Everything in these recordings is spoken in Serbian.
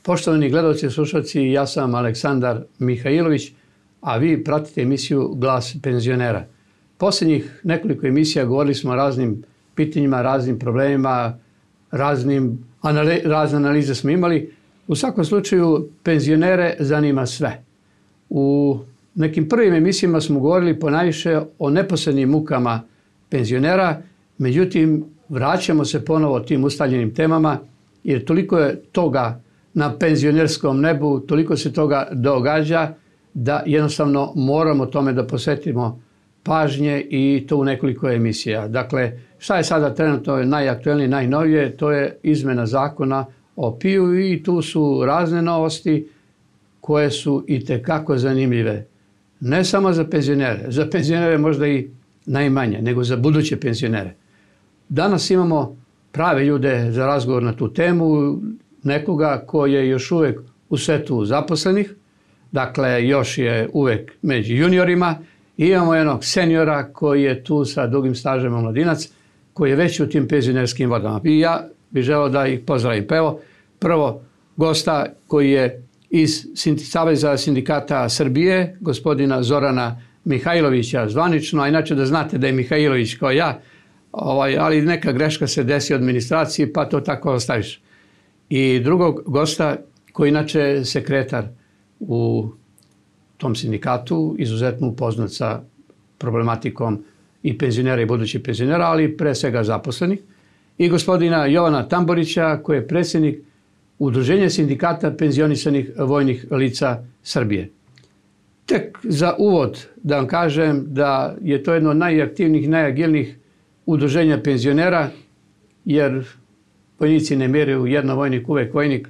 Poštovani gledalci i slušalci, ja sam Aleksandar Mihajlović, a vi pratite emisiju Glas penzionera. Posljednjih nekoliko emisija govorili smo o raznim pitanjima, raznim problemima, razne analize smo imali. U svakom slučaju, penzionere zanima sve. U nekim prvim emisijama smo govorili ponajviše o neposrednim mukama penzionera, međutim, vraćamo se ponovo tim ustaljenim temama, jer toliko je toga na penzionerskom nebu, toliko se toga događa da jednostavno moramo tome da posvetimo pažnje i to u nekoliko emisija. Dakle, šta je sada trenutno najaktuelnije, najnovije, to je izmena zakona o PIO i tu su razne novosti koje su itekako zanimljive. Ne samo za penzionere možda i najmanje, nego za buduće penzionere. Danas imamo prave ljude za razgovor na tu temu, nekoga koji je još uvek u svetu zaposlenih, dakle još je uvek među juniorima, i imamo jednog seniora koji je tu sa dugim stažem omladinac, koji je već u tim penzionerskim vodama. I ja bih želeo da ih pozdravim. Pa evo, prvo gosta koji je iz Saveza sindikata Srbije, gospodina Zorana Mihajlovića zvanično, a inače da znate da je Mihajlović kao ja, ali neka greška se desi od administracije pa to tako ostaviš. I drugog gosta koji inače je sekretar u tom sindikatu, izuzetno upoznat sa problematikom i penzionera i budućih penzionera, ali pre svega zaposlenih. I gospodina Jovana Tamborića koji je predsjednik Udruženja sindikata penzionisanih vojnih lica Srbije. Tek za uvod da vam kažem da je to jedno od najaktivnijih, najagilnijih udruženja penzionera, jer vojnici ne miraju, jedno vojnik, uvek vojnik.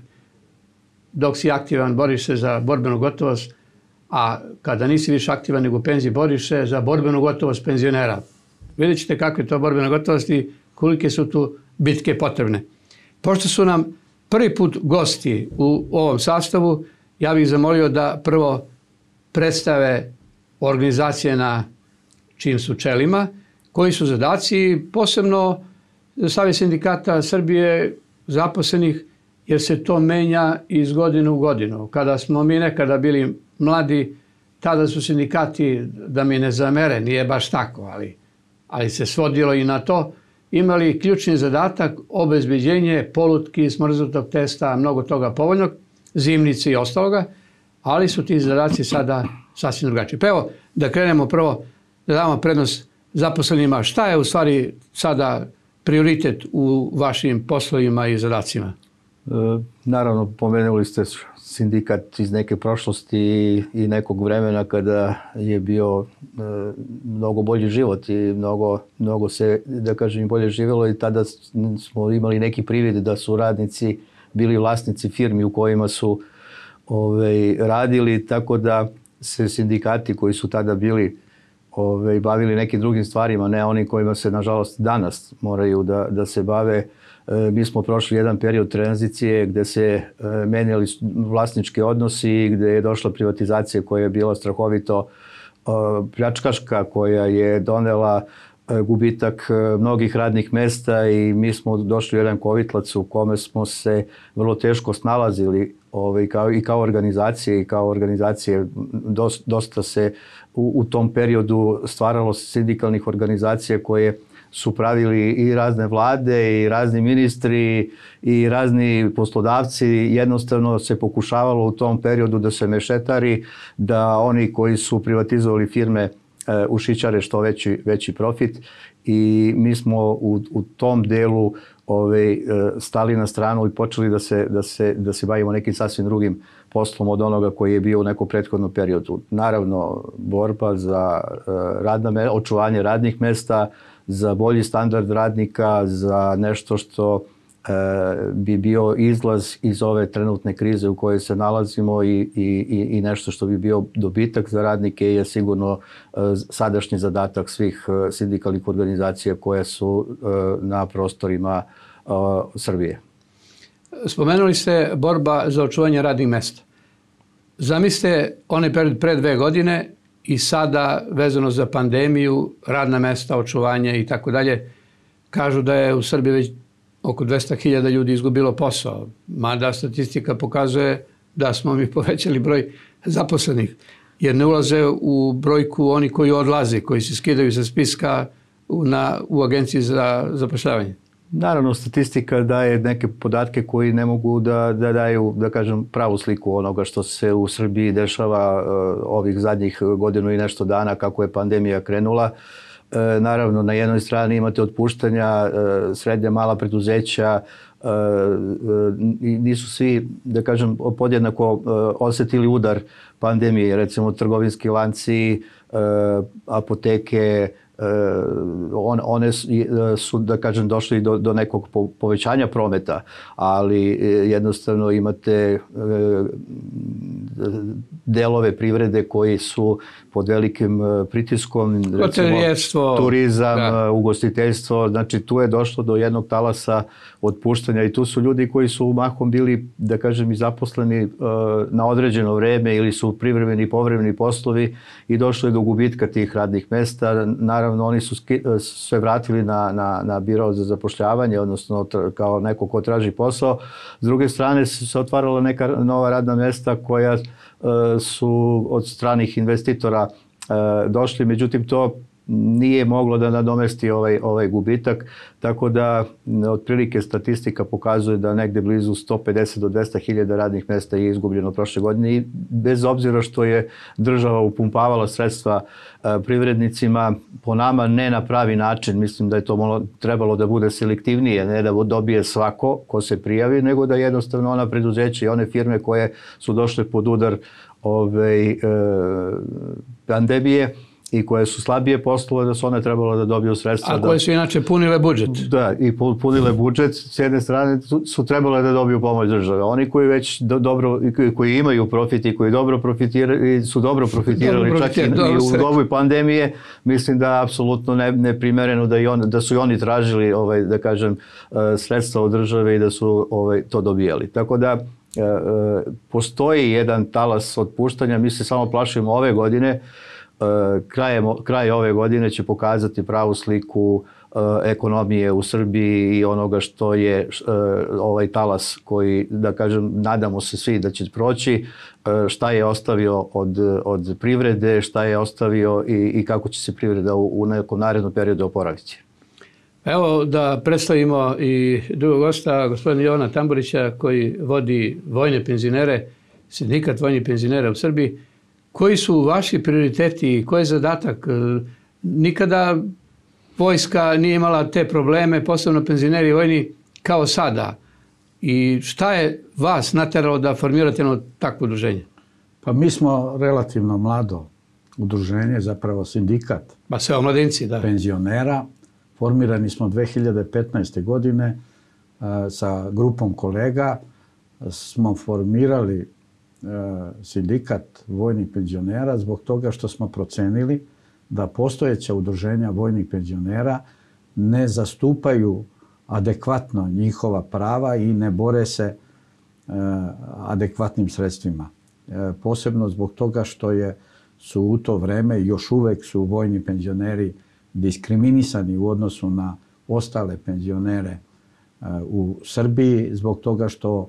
Dok si aktivan, boriš se za borbenu gotovost, a kada nisi više aktivan nego u penziji, boriš se za borbenu gotovost penzionera. Vidjet ćete kakve je to borbena gotovost i kolike su tu bitke potrebne. Pošto su nam prvi put gosti u ovom sastavu, ja bih zamolio da prvo predstave organizacije na čijim su čelima, koji su zadaci, posebno Savez sindikata Srbije zaposlenih, jer se to menja iz godine u godinu. Kada smo mi nekada bili mladi, tada su sindikati, da mi ne zamere, nije baš tako, ali se svodilo i na to, imali ključni zadatak obezbeđenje polutki, smrznutog testa, mnogo toga povoljnog, zimnice i ostaloga, ali su ti zadaci sada sasvim drugačiji. Pa evo, da krenemo prvo, da damo prednost zaposlenima. Šta je u stvari sada prioritet u vašim poslovima i zadacima? Naravno, pomenuli ste sindikat iz neke prošlosti i nekog vremena kada je bio mnogo bolji život i mnogo se, da kažem, bolje živjelo i tada smo imali neki privid da su radnici bili vlasnici firmi u kojima su radili, tako da se sindikati koji su tada bili bavili nekim drugim stvarima, ne oni kojima se nažalost danas moraju da se bave. Mi smo prošli jedan period tranzicije gde se menjali vlasnički odnosi, gde je došla privatizacija koja je bila strahovito pljačkaška, koja je donela gubitak mnogih radnih mesta i mi smo došli u jedan kovitlac u kome smo se vrlo teško snalazili i kao organizacije. Dosta se u tom periodu stvaralo sindikalnih organizacija koje su pravili i razne vlade i razni ministri i razni poslodavci. Jednostavno se pokušavalo u tom periodu da se mešetari, da oni koji su privatizovali firme ušićare što veći profit i mi smo u tom delu stali na stranu i počeli da se bavimo nekim sasvim drugim poslom od onoga koji je bio u nekom prethodnom periodu. Naravno, borba za očuvanje radnih mesta, za bolji standard radnika, za nešto što bi bio izlaz iz ove trenutne krize u kojoj se nalazimo i nešto što bi bio dobitak za radnike je sigurno sadašnji zadatak svih sindikalnih organizacija koje su na prostorima Srbije. Spomenuli ste borba za očuvanje radnih mesta. Zamislite onaj period pre 2 godine i sada vezano za pandemiju, radna mesta, očuvanje i tako dalje. Kažu da je u Srbiji već oko 200.000 ljudi izgubilo posao. Mada statistika pokazuje da smo mi povećali broj zaposlenih, jer ne ulaze u brojku oni koji odlaze, koji se skidaju sa spiska u agenciji za zapošljavanje. Naravno, statistika daje neke podatke koji ne mogu da daju, da kažem, pravu sliku onoga što se u Srbiji dešava ovih zadnjih godinu i nešto dana kako je pandemija krenula. Naravno, na jednoj strani imate otpuštanja, srednja mala preduzeća, nisu svi, da kažem, podjednako osetili udar pandemije, recimo trgovinski lanci, apoteke, one su, da kažem, došli do nekog povećanja prometa, ali jednostavno imate delove privrede koji su pod velikim pritiskom, recimo turizam, ugostiteljstvo, znači tu je došlo do jednog talasa otpuštanja i tu su ljudi koji su mahom bili, da kažem, i zaposleni na određeno vreme ili su privremeni i povremeni poslovi i došlo je do gubitka tih radnih mesta. Naravno, oni su se vratili na biro za zapošljavanje, odnosno kao neko ko traži posao. S druge strane se otvarala neka nova radna mesta koja su od stranih investitora došli, međutim to nije moglo da nadomesti ovaj gubitak, tako da otprilike statistika pokazuje da negde blizu 150 do 200.000 radnih mesta je izgubljeno prošle godine i bez obzira što je država upumpavala sredstva privrednicima, po nama ne na pravi način, mislim da je to trebalo da bude selektivnije, ne da dobije svako ko se prijavi, nego da jednostavno ona preduzeća i one firme koje su došle pod udar pandemije i koje su slabije poslovale, da su one trebalo da dobiju sredstva. A koje su inače punile budžet. Da, i punile budžet, s jedne strane su trebale da dobiju pomoć države. Oni koji već dobro, koji imaju profit i koji dobro profitiraju, su dobro profitirali čak i u dobu pandemije, mislim da apsolutno neprimereno da su i oni tražili, da kažem, sredstva od države i da su to dobijali. Tako da postoji jedan talas otpuštanja, mi se samo plašimo ove godine. Kraj ove godine će pokazati pravu sliku ekonomije u Srbiji i onoga što je ovaj talas koji, da kažem, nadamo se svi da će proći, šta je ostavio od privrede, šta je ostavio i kako će se privreda u nekom narednom periodu oporaviti. Evo da predstavimo i drugog gosta, gospodina Jovana Tamburića, koji vodi vojne penzionere, sindikat vojnih penzionera u Srbiji. Koji su vaši prioriteti i koji je zadatak? Nikada vojska nije imala te probleme, posebno penzioneri vojni, kao sada. I šta je vas nateralo da formirate jedno takvo udruženje? Pa mi smo relativno mlado udruženje, zapravo sindikat. Pa sve omladinci, da. Penzionera. Formirani smo 2015. godine sa grupom kolega. Smo formirali sindikat vojnih penzionera zbog toga što smo procenili da postojeća udruženja vojnih penzionera ne zastupaju adekvatno njihova prava i ne bore se adekvatnim sredstvima. Posebno zbog toga što su u to vreme, još uvek su vojni penzioneri diskriminisani u odnosu na ostale penzionere u Srbiji, zbog toga što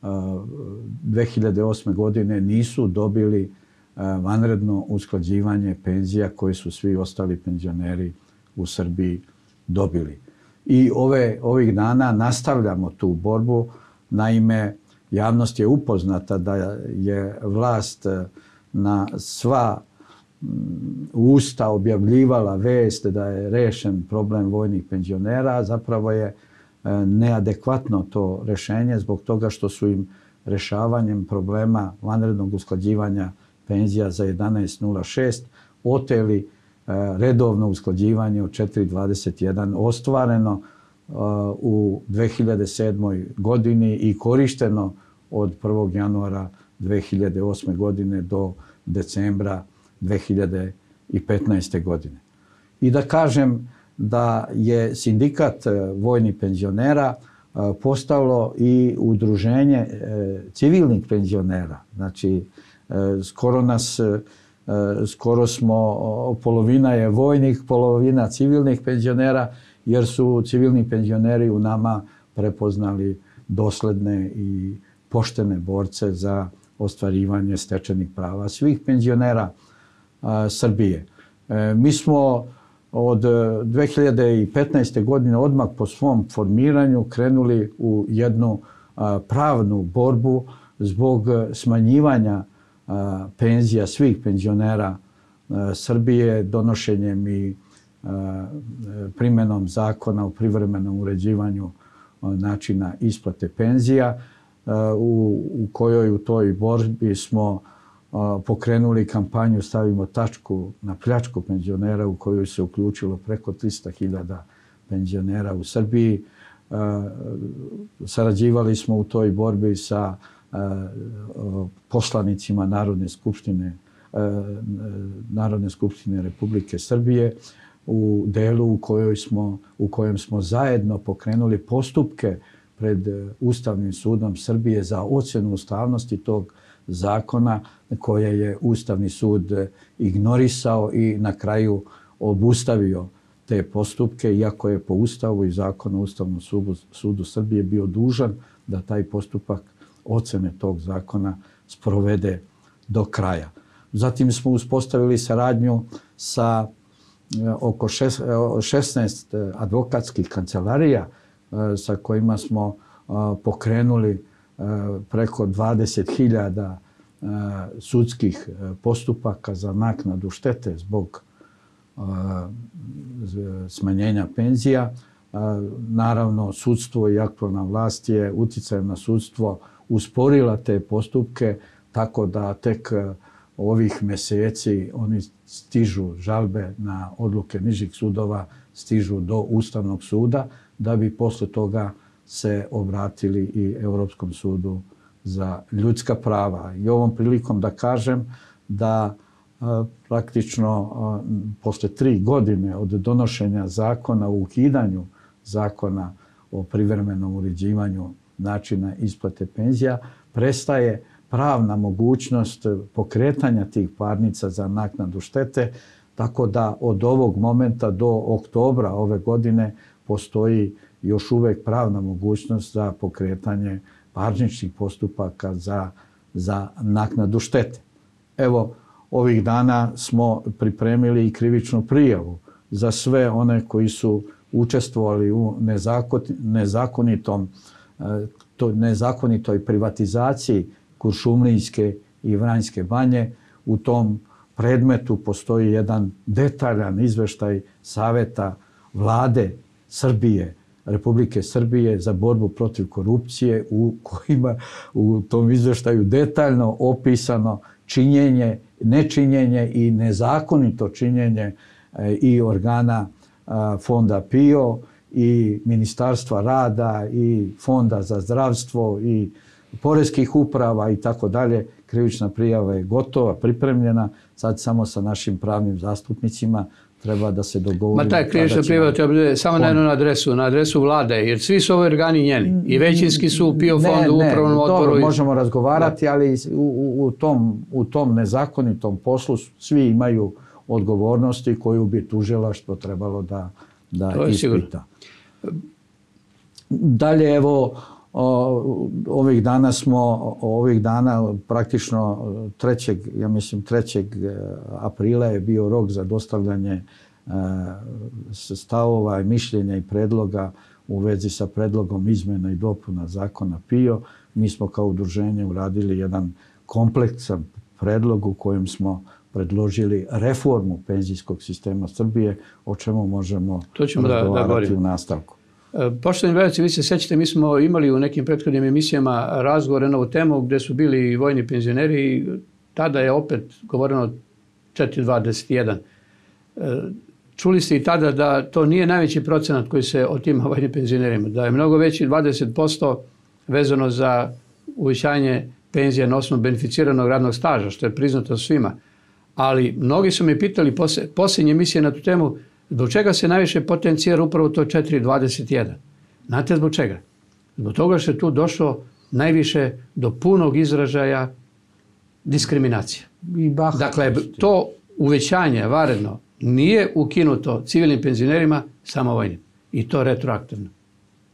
2008. godine nisu dobili vanredno usklađivanje penzija koje su svi ostali penzioneri u Srbiji dobili. I ovih dana nastavljamo tu borbu. Naime, javnost je upoznata da je vlast na sva usta objavljivala vest da je rešen problem vojnih penzionera. Zapravo je neadekvatno to rešenje zbog toga što su im rešavanjem problema vanrednog usklađivanja penzija za 11.06 oteli redovno usklađivanje od 4.21 ostvareno u 2007. godini i korišteno od 1. januara 2008. godine do decembra 2015. godine. I da kažem da je sindikat vojnih penzionera postalo i udruženje civilnih penzionera. Znači, skoro smo, polovina je vojnih, polovina civilnih penzionera, jer su civilni penzioneri u nama prepoznali dosledne i poštene borce za ostvarivanje stečenih prava svih penzionera Srbije. Mi smo od 2015. godine odmah po svom formiranju krenuli u jednu pravnu borbu zbog smanjivanja penzija svih penzionera Srbije donošenjem i primjenom zakona o privremenom uređivanju načina isplate penzija, u kojoj u toj borbi smo pokrenuli kampanju Stavimo tačku na pljačku penzionera, u kojoj se uključilo preko 300.000 penzionera u Srbiji. Sarađivali smo u toj borbi sa poslanicima Narodne skupštine Republike Srbije u delu u kojem smo zajedno pokrenuli postupke pred Ustavnim sudom Srbije za ocjenu ustavnosti tog zakona koje je Ustavni sud ignorisao i na kraju obustavio te postupke, iako je po Ustavu i Zakonu o Ustavnom sudu Srbije bio dužan da taj postupak ocjene tog zakona sprovede do kraja. Zatim smo uspostavili saradnju sa oko 16 advokatskih kancelarija sa kojima smo pokrenuli preko 20.000 sudskih postupaka za naknadu štete zbog smanjenja penzija. Naravno, sudstvo i aktualna vlast je uticajem na sudstvo usporila te postupke, tako da tek ovih mjeseci oni stižu žalbe na odluke nižih sudova, stižu do Ustavnog suda, da bi posle toga se obratili i Europskom sudu za ljudska prava. I ovom prilikom da kažem da praktično posle 3 godine od donošenja zakona o ukidanju zakona o privremenom uređivanju načina isplate penzija prestaje pravna mogućnost pokretanja tih parnica za naknadu štete, tako da od ovog momenta do oktobra ove godine postoji još uvek pravna mogućnost za pokretanje parničnih postupaka za naknadu štete. Evo, ovih dana smo pripremili i krivičnu prijavu za sve one koji su učestvovali u nezakonitoj privatizaciji Kuršumlijske i Vranjske banje. U tom predmetu postoji jedan detaljan izveštaj Saveta Vlade Srbije, Republike Srbije za borbu protiv korupcije, u kojima u tom izveštaju detaljno opisano činjenje, nečinjenje i nezakonito činjenje i organa Fonda PIO i Ministarstva rada i Fonda za zdravstvo i poreskih uprava i tako dalje. Krivična prijava je gotova, pripremljena. Sad samo sa našim pravnim zastupnicima treba da se dogovorimo. Ma taj krivična prijava treba bude samo na jednu adresu, na adresu vlade, jer svi su ovi organi njeni. I većinski su u PIO fondu, u upravnom odboru. Dobro, možemo razgovarati, ali u tom nezakonitom poslu svi imaju odgovornosti koju bi tužilaštvo trebalo da ispita. Dalje, evo, ovih dana praktično 3. aprila je bio rok za dostavljanje stavova i mišljenja i predloga u vezi sa predlogom izmjena i dopuna zakona PIO. Mi smo kao udruženje uradili jedan kompleksan predlog u kojem smo predložili reformu penzijskog sistema Srbije, o čemu možemo razgovarati u nastavku. Poštovani gledalci, vi se sećate, mi smo imali u nekim prethodnim emisijama razgovore na ovu temu gdje su bili i vojni penzioneri i tada je opet govoreno 4,21. Čuli ste i tada da to nije najveći procenat koji se otima vojnim penzionerima, da je mnogo veći 20% vezano za uvećanje penzija na osnovu beneficiranog radnog staža, što je priznato svima. Ali mnogi su me pitali posljednje emisije na tu temu, zbog čega se najviše potencijira upravo to 4,21? Znate zbog čega? Zbog toga što je tu došlo najviše do punog izražaja diskriminacije. Dakle, to uvećanje varedno nije ukinuto civilnim penzionerima, samo vojnim. I to retroaktivno.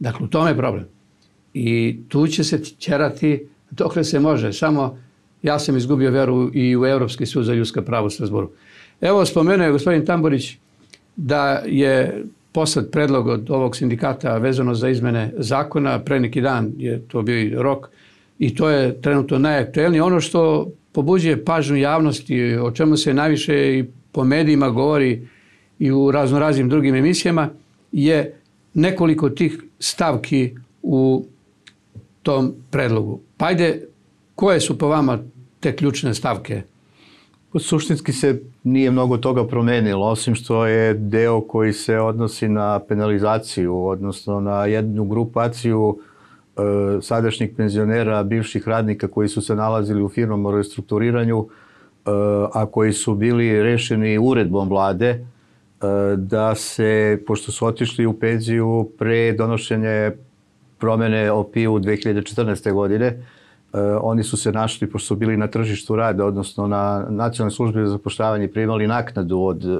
Dakle, u tome je problem. I tu će se ćerati dokle se može. Samo ja sam izgubio veru i u Evropski sud za ljudska prava u Strasbourgu. Evo, spomenuo je gospodin Tamburić da je poslat predlog od ovog sindikata vezano za izmene zakona. Pre neki dan je to bio i rok i to je trenutno najaktuelnije. Ono što pobuđuje pažnju javnosti, o čemu se najviše i po medijima govori i u raznoraznim drugim emisijama, je nekoliko tih stavki u tom predlogu. Pa ajde, koje su po vama te ključne stavke? Suštinski se nije mnogo toga promenilo, osim što je deo koji se odnosi na penalizaciju, odnosno na jednu grupaciju sadašnjih penzionera, bivših radnika koji su se nalazili u firmama u restrukturiranju, a koji su bili rešeni uredbom vlade, da se, pošto su otišli u penziju pre donošenja promene OPI-u 2014. godine, oni su se našli, pošto su bili na tržištu rada, odnosno na nacionalnoj službi za zapošljavanje, primali naknadu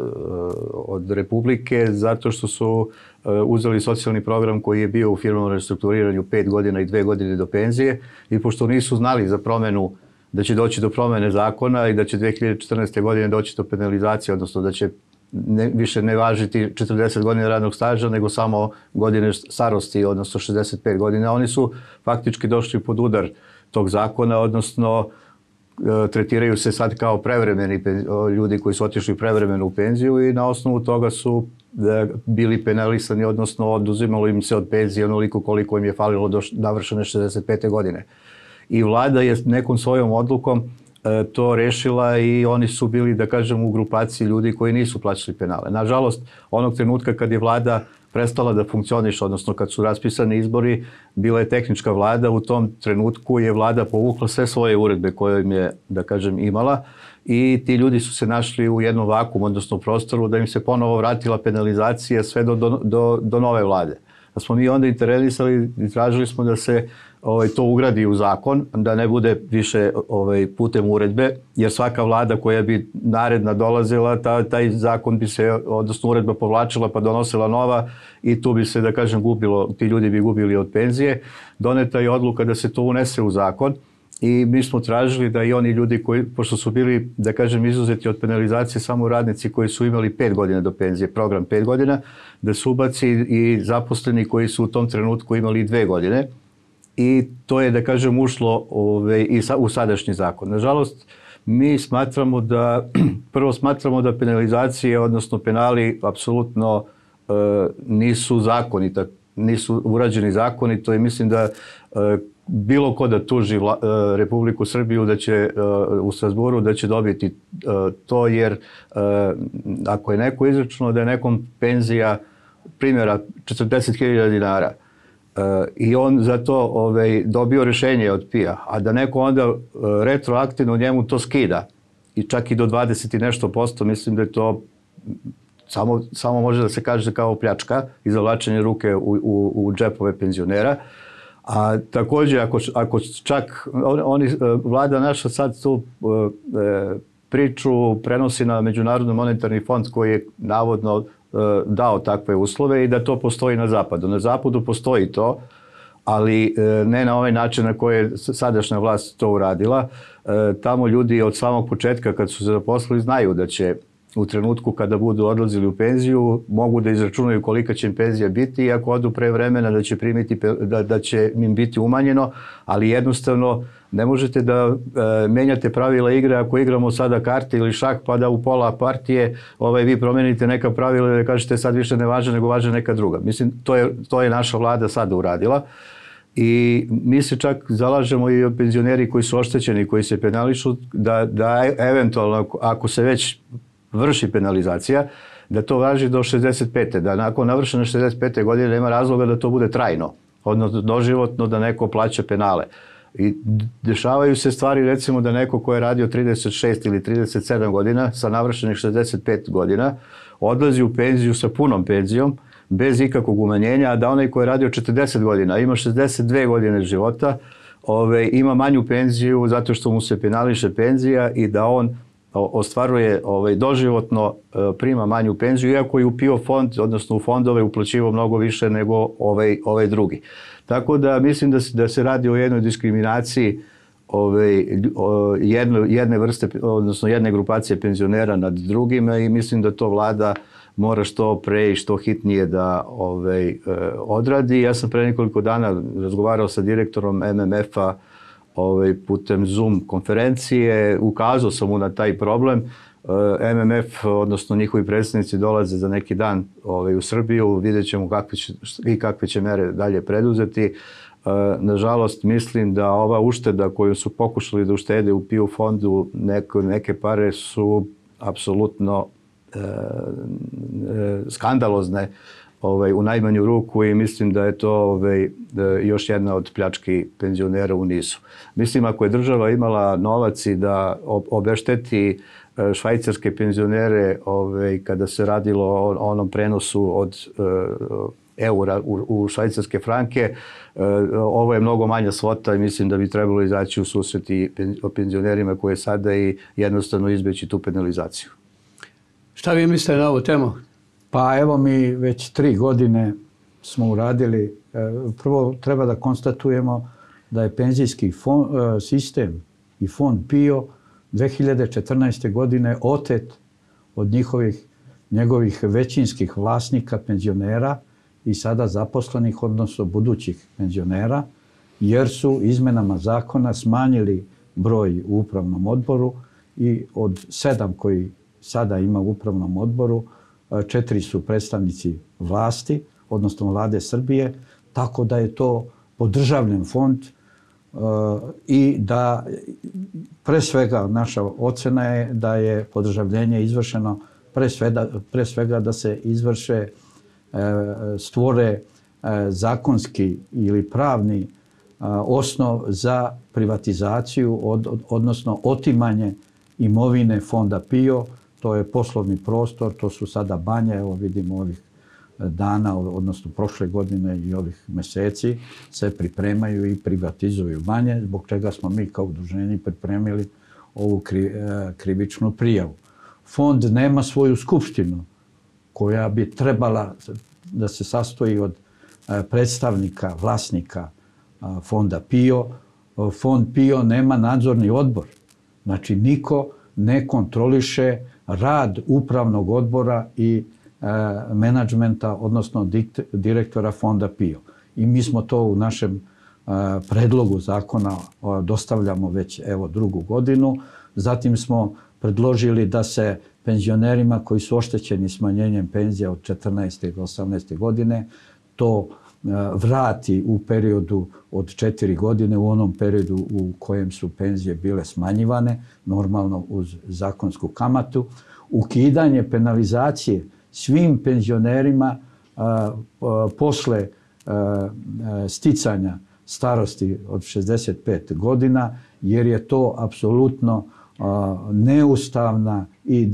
od Republike zato što su uzeli socijalni program koji je bio u firmama restrukturiranju 5 godina i 2 godine do penzije, i pošto nisu znali za promenu, da će doći do promene zakona i da će 2014. godine doći do penalizacije, odnosno da će više ne važiti 40 godina radnog staža, nego samo godine starosti, odnosno 65 godina. Oni su faktički došli pod udar tog zakona, odnosno tretiraju se sad kao prevremeni ljudi koji su otišli prevremeno u penziju i na osnovu toga su bili penalisani, odnosno oduzimalo im se od penzije onoliko koliko im je falilo do navršene 65. godine. I vlada je nekom svojom odlukom to rešila i oni su bili, da kažem, u grupaciji ljudi koji nisu plaćali penale. Nažalost, onog trenutka kad je vlada prestala da funkcioniše, odnosno kad su raspisani izbori, bila je tehnička vlada, u tom trenutku je vlada povukla sve svoje uredbe koje im je, da kažem, imala, i ti ljudi su se našli u jednom vakumu, odnosno prostoru, da im se ponovo vratila penalizacija sve do nove vlade. Da smo mi onda intervenisali i tražili smo da se to ugradi u zakon, da ne bude više putem uredbe, jer svaka vlada koja bi naredna dolazila, taj zakon bi se, odnosno uredba povlačila pa donosila nova i tu bi se, da kažem, gubilo, ti ljudi bi gubili od penzije. Doneta je odluka da se to unese u zakon i mi smo tražili da i oni ljudi koji, pošto su bili, da kažem, izuzeti od penalizacije samo radnici koji su imali 5 godina do penzije, program 5 godina, da se ubaci i zaposleni koji su u tom trenutku imali 2 godine. I to je, da kažem, ušlo i u sadašnji zakon. Nažalost, mi smatramo da, prvo smatramo da penalizacije, odnosno penali, apsolutno nisu zakonita, nisu urađeni zakonito i mislim da bilo ko da tuži Republiku Srbiju da će u Strasbourgu da će dobiti to, jer ako je neko izračunao da je nekom penzija primjera 40.000 dinara, i on za to dobio rešenje od PIA, a da neko onda retroaktivno njemu to skida i čak i do 20 i nešto %, mislim da je to samo može da se kaže kao pljačka i zavlačenje ruke u džepove penzionera. A takođe, ako čak vlada naša sad tu priču prenosi na Međunarodni monetarni fond koji je navodno dao takve uslove i da to postoji na zapadu. Na zapadu postoji to, ali ne na ovaj način na koji je sadašnja vlast to uradila. Tamo ljudi od samog početka kad su se zaposlili znaju da će u trenutku kada budu odlazili u penziju mogu da izračunaju kolika će im penzija biti i ako odu pre vremena da će im biti umanjeno, ali jednostavno ne možete da menjate pravila igre ako igramo sada karte ili šah pa da u pola partije vi promenite neka pravila i da kažete sad više ne važe nego važe neka druga. Mislim, to je naša vlada sada uradila i mi se čak zalažemo i penzioneri koji su oštećeni, koji se penališu, da eventualno ako se već vrši penalizacija, da to važi do 65. Da nakon navršene 65. godine nema razloga da to bude trajno, odnosno doživotno da neko plaća penale. I dešavaju se stvari, recimo da neko ko je radio 36 ili 37 godina sa navršenih 65 godina odlazi u penziju sa punom penzijom, bez ikakvog umanjenja, a da onaj ko je radio 40 godina, ima 62 godine života, ima manju penziju zato što mu se penališe penzija i da on ostvaruje doživotno prima manju penziju, iako je u PIO fond, odnosno u fondove uplaćivao mnogo više nego ovaj drugi. Tako da mislim da se radi o jednoj diskriminaciji jedne vrste, odnosno jedne grupacije penzionera nad drugima i mislim da to vlada mora što pre i što hitnije da odradi. Ja sam pre nekoliko dana razgovarao sa direktorom MMF-a putem Zoom konferencije, ukazao sam mu na taj problem. MMF, odnosno njihovi predstavnici dolaze za neki dan u Srbiju, vidjet ćemo kakve će mere dalje preduzeti. Nažalost, mislim da ova ušteda koju su pokušali da uštede u PIO fondu, neke pare su apsolutno skandalozne u najmanju ruku i mislim da je to još jedna od pljački penzionera u nizu. Mislim, ako je država imala novac i da obešteti švajcarske penzionere kada se radilo o onom prenosu od eura u švajcarske franke, ovo je mnogo manja svota i mislim da bi trebalo izaći u susret i penzionerima koje sada i jednostavno izbeći tu penalizaciju. Šta vi mislite na ovu temu? Pa evo mi već 3 godine smo uradili. Prvo treba da konstatujemo da je penzijski sistem i fond PIO 2014. godine otet od njegovih većinskih vlasnika penzionera i sada zaposlenih, odnosno budućih penzionera, jer su izmenama zakona smanjili broj u upravnom odboru i od 7 koji sada ima u upravnom odboru, 4 su predstavnici vlasti, odnosno vlade Srbije, tako da je to podržavljen fond i da pre svega naša ocena je da je podržavljenje izvršeno pre svega da se stvore zakonski ili pravni osnov za privatizaciju, odnosno otimanje imovine fonda PIO. To je poslovni prostor, to su sada banje, evo vidimo ovih dana, odnosno prošle godine i ovih meseci se pripremaju i privatizuju banje, zbog čega smo mi kao udruženje pripremili ovu krivičnu prijavu. Fond nema svoju skupštinu koja bi trebala da se sastoji od predstavnika, vlasnika fonda PIO. Fond PIO nema nadzorni odbor. Znači, niko ne kontroliše rad upravnog odbora i menadžmenta, odnosno direktora fonda PIO. I mi smo to u našem predlogu zakona dostavljamo već evo 2. godinu. Zatim smo predložili da se penzionerima koji su oštećeni smanjenjem penzija od 14. do 18. godine to vrati u periodu od 4 godine, u onom periodu u kojem su penzije bile smanjivane, normalno uz zakonsku kamatu. Ukidanje penalizacije svim penzionerima posle sticanja starosti od 65 godina, jer je to apsolutno neustavna i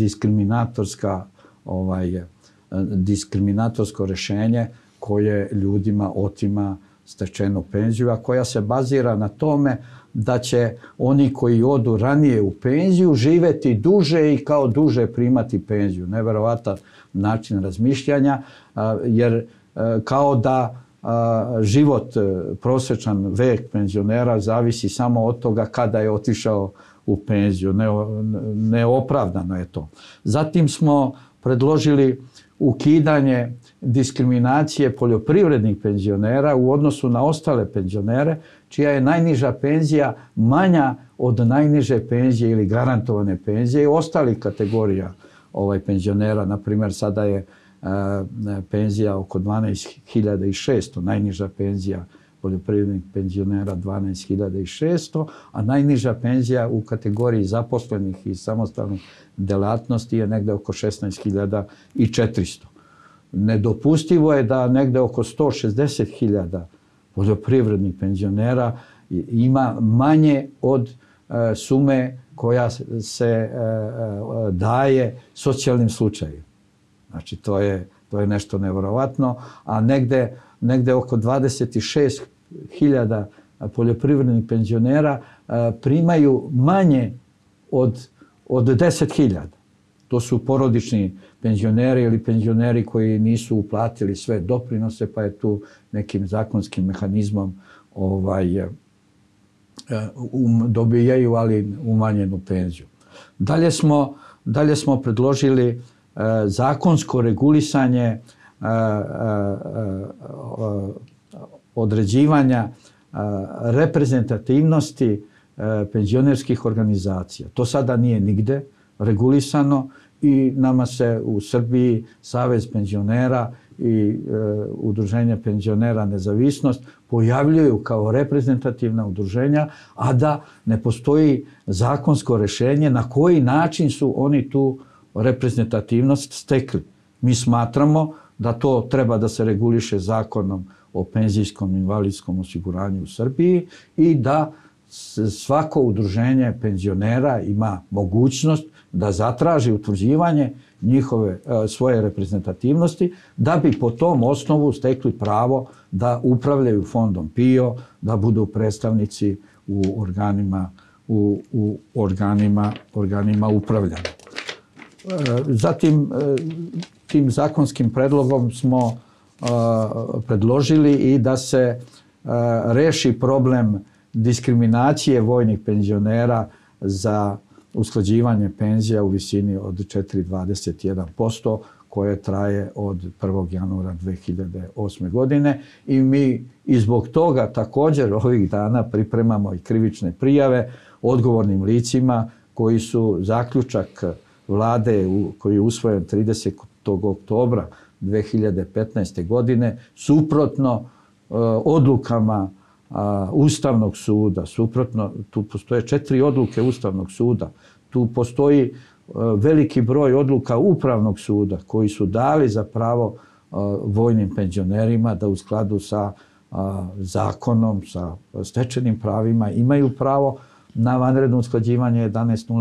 diskriminatorsko rješenje koje ljudima otima stečenu penziju, a koja se bazira na tome da će oni koji odu ranije u penziju živjeti duže i kao duže primati penziju. Neverovatan način razmišljanja, jer kao da život, prosječan vek penzionera zavisi samo od toga kada je otišao u penziju. Neopravdano je to. Zatim smo predložili ukidanje diskriminacije poljoprivrednih penzionera u odnosu na ostale penzionere, čija je najniža penzija manja od najniže penzije ili garantovane penzije i ostalih kategorija penzionera. Naprimjer, sada je penzija oko 12.600, najniža penzija poljoprivrednih penzionera 12.600, a najniža penzija u kategoriji zaposlenih i samostalnih delatnosti je negde oko 16.400. Nedopustivo je da negde oko 160.000 poljoprivrednih penzionera ima manje od sume koja se daje socijalnim slučajima. Znači, to je nešto nevjerovatno, a negde oko 26.000 poljoprivrednih penzionera primaju manje od od 10.000. To su porodični penzioneri ili penzioneri koji nisu uplatili sve doprinose, pa je tu nekim zakonskim mehanizmom dobijaju, ali umanjenu penziju. Dalje smo predložili zakonsko regulisanje određivanja reprezentativnosti penzionerskih organizacija. To sada nije nigde regulisano i nama se u Srbiji Savez penzionera i Udruženje penzionera Nezavisnost pojavljuju kao reprezentativna udruženja, a da ne postoji zakonsko rješenje na koji način su oni tu reprezentativnost stekli. Mi smatramo da to treba da se reguliše zakonom o penzijskom i invalidskom osiguranju u Srbiji i da svako udruženje penzionera ima mogućnost da zatraži utvrđivanje svoje reprezentativnosti, da bi po tom osnovu stekli pravo da upravljaju fondom PIO, da budu predstavnici u organima upravljanja. Zatim, tim zakonskim predlogom smo predložili i da se reši problem diskriminacije vojnih penzionera za usklađivanje penzija u visini od 4,21% koje traje od 1. januara 2008. godine i mi i zbog toga također ovih dana pripremamo i krivične prijave odgovornim licima koji su zaključak vlade koji je usvojen 30. oktobra 2015. godine suprotno odlukama Ustavnog suda, suprotno, tu postoje 4 odluke Ustavnog suda, tu postoji veliki broj odluka Upravnog suda koji su dali za pravo vojnim penzionerima da u skladu sa zakonom, sa stečenim pravima imaju pravo na vanredno usklađivanje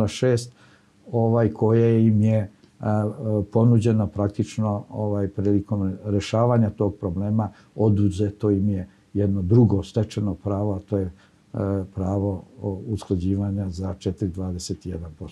1106 koje im je ponuđeno praktično prilikom rješavanja tog problema. Oduzeto im je jedno drugo stečeno pravo, a to je pravo usklađivanja za 4,21%.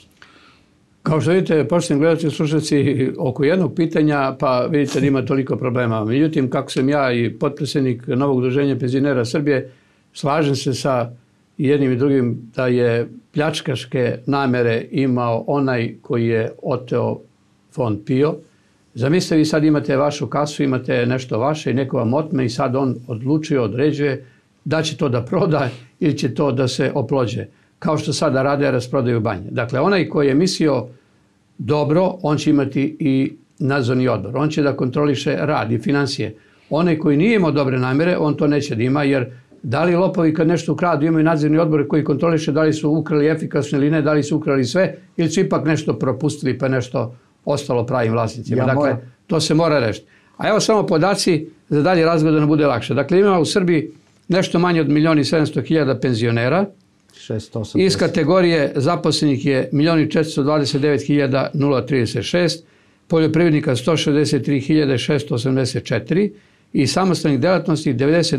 Kao što vidite, poštovani gledalci i slušalci, oko jednog pitanja, pa vidite da ima toliko problema. Međutim, kako sam ja i potpredsjednik Novog udruženja penzionera Srbije, slažem se sa jednim i drugim da je pljačkaške namere imao onaj koji je oteo fond PIO. Zamislite, vi sad imate vašu kasu, imate nešto vaše i neko vam otme i sad on određuje da će to da proda ili će to da se oplođe. Kao što sada rade, rasprodaju banje. Dakle, onaj koji je mislio dobro, on će imati i nadzorni odbor. On će da kontroliše rad i financije. Onaj koji nije imao dobre namere, on to neće da ima, jer da li lopovi kad nešto ukradu imaju nadzorni odbor koji kontroliše da li su ukrali efikasno ili ne, da li su ukrali sve ili su ipak nešto propustili pa nešto ostalo pravim vlasnicima. Dakle, to se mora rešiti. A evo samo podaci za dalje razgovor da nam bude lakše. Dakle, ima u Srbiji nešto manje od 1.700.000 penzionera. Iz kategorije zaposlenih je 1.429.036, poljoprivrednika 163.684 i samostalnih delatnosti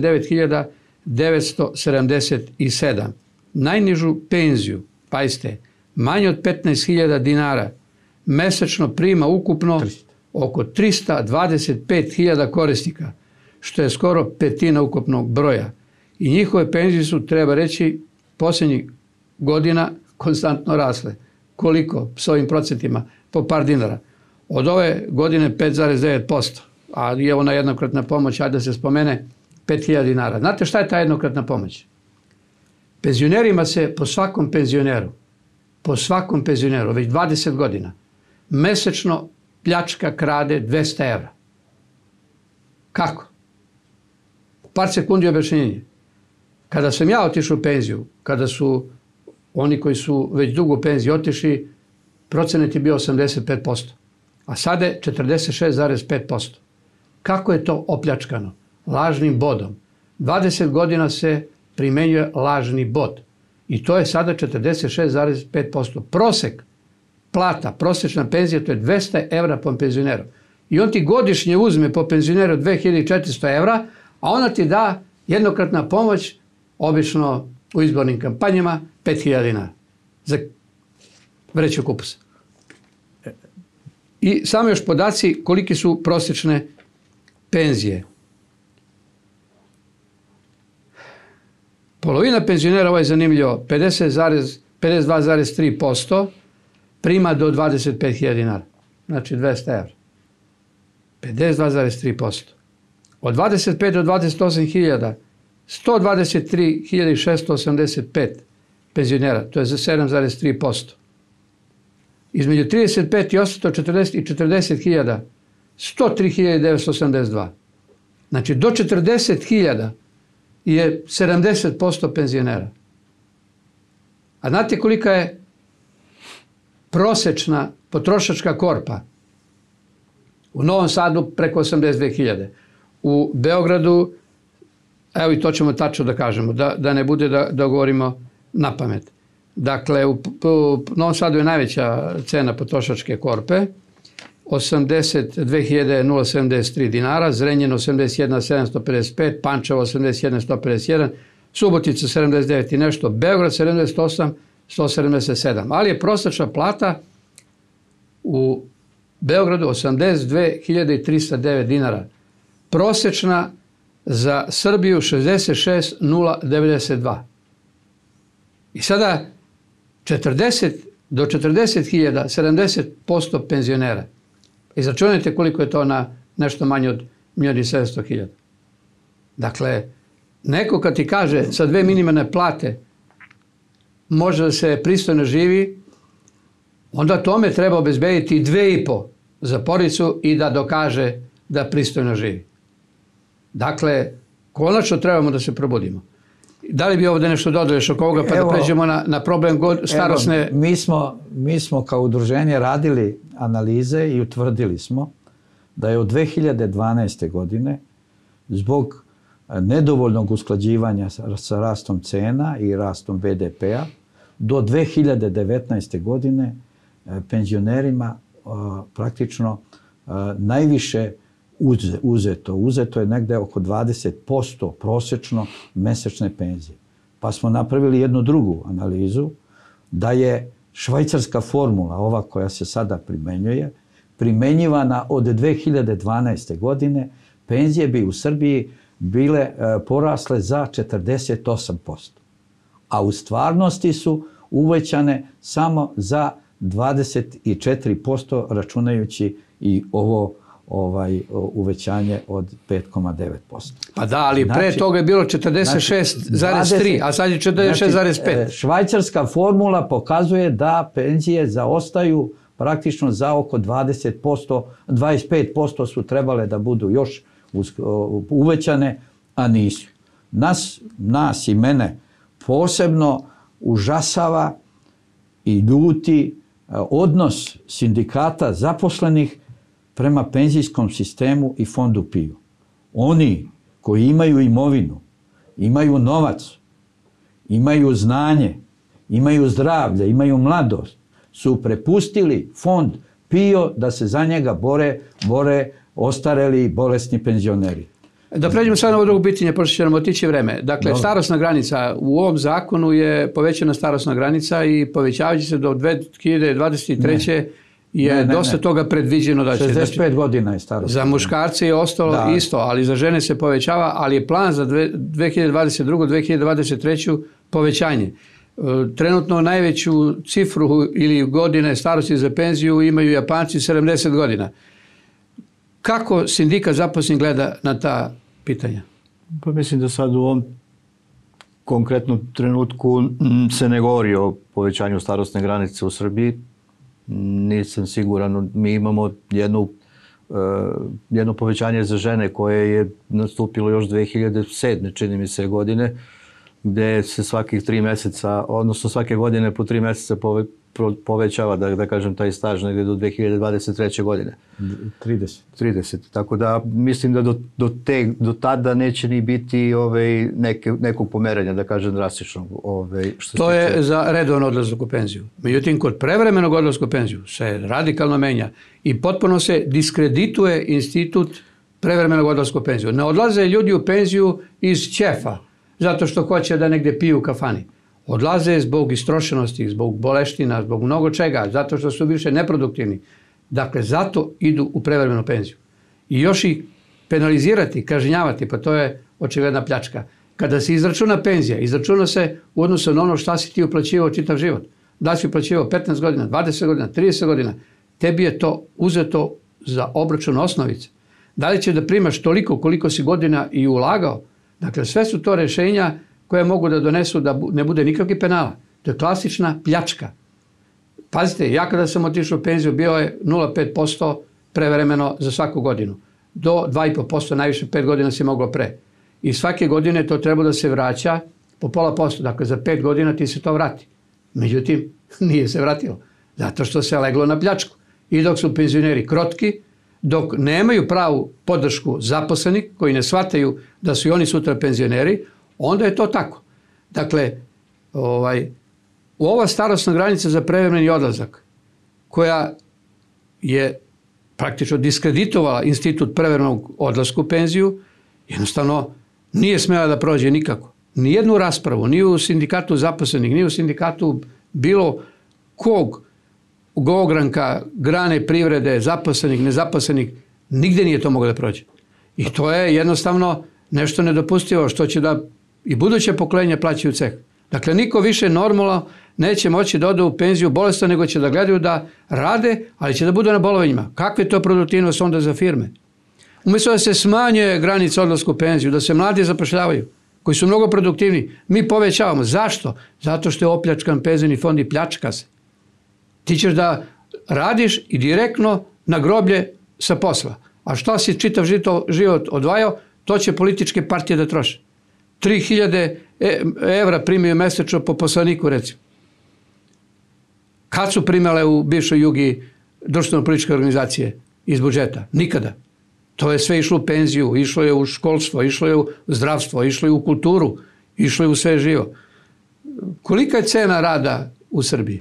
99.977. Najnižu penziju, pazite, manje od 15.000 dinara, mesečno prima ukupno oko 325.000 korisnika, što je skoro petina ukupnog broja. I njihove penzije su, treba reći, posljednjih godina konstantno rasle. Koliko? S ovim procentima? Po par dinara. Od ove godine 5,9%. A i evo na jednokratna pomoć, ajde da se spomene, 5.000 dinara. Znate šta je ta jednokratna pomoć? Penzionerima se po svakom penzioneru, već 20 godina, mesečno pljačka krade 200 evra. Kako? Par sekundi objašnjenje. Kada sam ja otišao u penziju, kada su oni koji su već dugo u penziji otišli, procenat je bio 85%, a sada je 46,5%. Kako je to opljačkano? Lažnim bodom. 20 godina se primenjuje lažni bod i to je sada 46,5%. Prosek plata, prosječna penzija, to je 200 evra po penzioneru. I on ti godišnje uzme po penzioneru 2400 evra, a ona ti da jednokratna pomoć, obično u izbornim kampanjama, 5.000 dinara. vreće kupusa. I samo još podaci koliki su prosječne penzije. Polovina penzionera, ovo je zanimljivo, 52,3% prima do 25.000 dinara. Znači 200 evra. 52,3%. Od 25 do 28.000, 123.685 penzionera, to je za 7,3%. Između 35 i 40.000, 103.982. Znači do 40.000 je 70% penzionera. A znate kolika je prosječna potrošačka korpa? U Novom Sadu preko 82.000. U Beogradu, evo i to ćemo tačno da kažemo, da ne bude da govorimo na pamet. Dakle, u Novom Sadu je najveća cena potrošačke korpe, 82.073 dinara, Zrenjanin 81.755, Pančevo 81.151, Subotica 79 i nešto, Beograd 78.177. Ali je prosječna plata u Beogradu 82.309 dinara. Prosječna za Srbiju 66.092. I sada 40 do 40.000, 70% penzionera. Izračunajte koliko je to na nešto manje od 1.700.000. Dakle, neko kad ti kaže sa 2 minimalne plate može da se pristojno živi, onda tome treba obezbediti 2,5 za porodicu i da dokaže da pristojno živi. Dakle, konačno trebamo da se probudimo. Da li bi ovdje nešto dodaješ oko ovoga pa da pređemo na problem starosne... Mi smo kao udruženje radili analize i utvrdili smo da je od 2012. godine zbog nedovoljnog usklađivanja sa rastom cena i rastom BDP-a do 2019. godine penzionerima praktično najviše uzeto. Uzeto je negde oko 20% prosječno mesečne penzije. Pa smo napravili jednu drugu analizu da je švajcarska formula, ova koja se sada primenjuje, primenjivana od 2012. godine, penzije bi u Srbiji bile porasle za 48%. A u stvarnosti su uvećane samo za 24% računajući i ovo uvećanje od 5,9%. Pa da, ali pre toga je bilo 46,3, a sad je 46,5. Švajcarska formula pokazuje da penzije zaostaju praktično za oko 20%, 25% su trebale da budu još uvećane, a nisu. Nas i mene posebno užasava i ljuti odnos sindikata zaposlenih prema penzijskom sistemu i fondu PIO. Oni koji imaju imovinu, imaju novac, imaju znanje, imaju zdravlje, imaju mladost, su prepustili fond PIO da se za njega bore ostareli i bolesni penzioneri. Da pređemo sad na ovo drugo pitanje, pošto će nam otići vreme. Dakle, starosna granica, u ovom zakonu je povećana starosna granica i povećavajući se do 2023. je dosta toga predviđeno da će... 65 godina je starosna. Za muškarce je ostalo isto, ali za žene se povećava, ali je plan za 2022. 2023. povećanje. Trenutno najveću cifru ili godine starosti za penziju imaju Japanci 70 godina. Kako sindikat zaposlenih gleda na ta pitanja? Pa mislim da sad u ovom konkretnom trenutku se ne govori o povećanju starosne granice u Srbiji. Nisam siguran. Mi imamo jedno povećanje za žene koje je nastupilo još 2007. čini mi se godine, gde se svakih 3 meseca, odnosno svake godine po 3 meseca povećava, da kažem, taj staž negdje do 2023. godine. 30. Tako da mislim da do tada neće ni biti nekog pomeranja, da kažem, drastičnog. To je za redovno odlazak u penziju. Međutim, kod prevremenog odlaska u penziju se radikalno menja i potpuno se diskredituje institut prevremenog odlaska u penziju. Ne odlaze ljudi u penziju iz ćefa, zato što hoće da negdje piju u kafani. Odlaze zbog istrošenosti, zbog boleština, zbog mnogo čega, zato što su više neproduktivni. Dakle, zato idu u prevremenu penziju. I još ih penalizirati, kažnjavati, pa to je očigledna pljačka. Kada se izračuna penzija, izračuna se u odnosu na ono šta si ti uplaćivao čitav život. Da si uplaćivao 15 godina, 20 godina, 30 godina, tebi je to uzeto za obračun osnovice. Da li će da primaš toliko koliko si godina i ulagao? Dakle, sve su to rješenja koje mogu da donesu da ne bude nikakvih penala. To je klasična pljačka. Pazite, ja kada sam otišao u penziju, bio je 0,5% prevremeno za svaku godinu. Do 2,5%, najviše 5 godina se moglo pre. I svake godine to treba da se vraća po 0,5%. Dakle, za 5 godina ti se to vrati. Međutim, nije se vratilo. Zato što se leglo na pljačku. I dok su penzioneri krotki, dok nemaju pravu podršku zaposlenih, koji ne shvataju da su i oni sutra penzioneri, onda je to tako. Dakle, ova starosna granica za prevremeni odlazak, koja je praktično diskreditovala institut prevremenog odlaska u penziju, jednostavno nije smjela da prođe nikako. Nijednu raspravu, ni u sindikatu zaposlenih, ni u sindikatu bilo kog ogranka, grane privrede, zaposlenih, nezaposlenih, nigde nije to moglo da prođe. I to je jednostavno nešto nedopustivo, što će da i buduće pokolenja plaćaju ceh. Dakle, niko više normalno neće moći da ode u penziju bolestan, nego će da gledaju da rade, ali će da budu na bolovanjima. Kakve je to produktivnost onda za firme? Umjesto da se smanje granica odlaska u penziju, da se mladi zapošljavaju, koji su mnogo produktivni, mi povećavamo. Zašto? Zato što je opljačkan penzioni fond i pljačka se. Ti ćeš da radiš i direktno na groblje sa posla. A šta si čitav život odvajao, to će političke partije da troše. 3.000 evra primaju mesečno po poslaniku, recimo. Kad su primale u bivšoj Jugi društveno-političke organizacije iz budžeta? Nikada. To je sve išlo u penziju, išlo je u školstvo, išlo je u zdravstvo, išlo je u kulturu, išlo je u sve živo. Kolika je cena rada u Srbiji?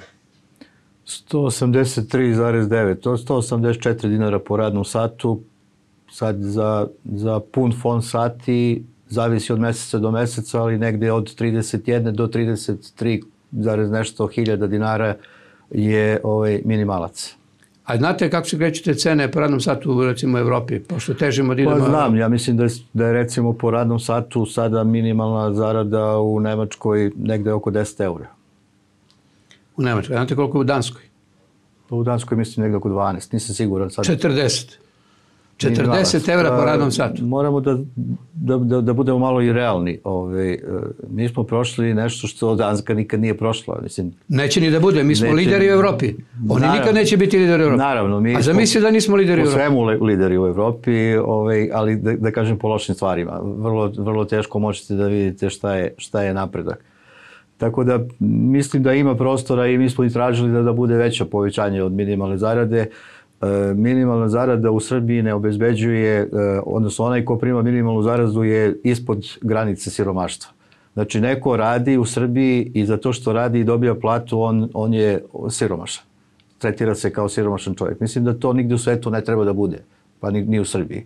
183,9, to je 184 dinara po radnom satu. Sad za pun fond sati zavisi od meseca do meseca, ali negde od 31 do 33 nešto hiljada dinara je minimalac. A znate kako se krećete cene po radnom satu recimo u Evropi, pošto težimo da idemo... Pa znam, ja mislim da je recimo po radnom satu sada minimalna zarada u Nemačkoj negde oko 10 eura. U Nemačkoj, znate koliko je u Danskoj? U Danskoj mislim negde oko 12, nisam siguran sad. 40. 40 evra po radnom satu. Moramo da budemo malo i realni. Mi smo prošli nešto što Danska nikad nije prošla. Neće ni da bude, mi smo lideri u Evropi. Oni nikad neće biti lideri u Evropi. Naravno. A zamisli da nismo lideri u Evropi. Po svemu lideri u Evropi, ali da kažem po lošim stvarima. Vrlo teško možete da vidite šta je napredak. Tako da mislim da ima prostora i mi smo i tražili da bude veće povećanje od minimalne zarade. Minimalna zarada u Srbiji ne obezbeđuje, odnosno onaj ko prima minimalnu zaradu je ispod granice siromaštva. Znači neko radi u Srbiji i za to što radi i dobija platu, on je siromašan. Tretira se kao siromašan čovjek. Mislim da to nigdje u svetu ne treba da bude, pa ni u Srbiji.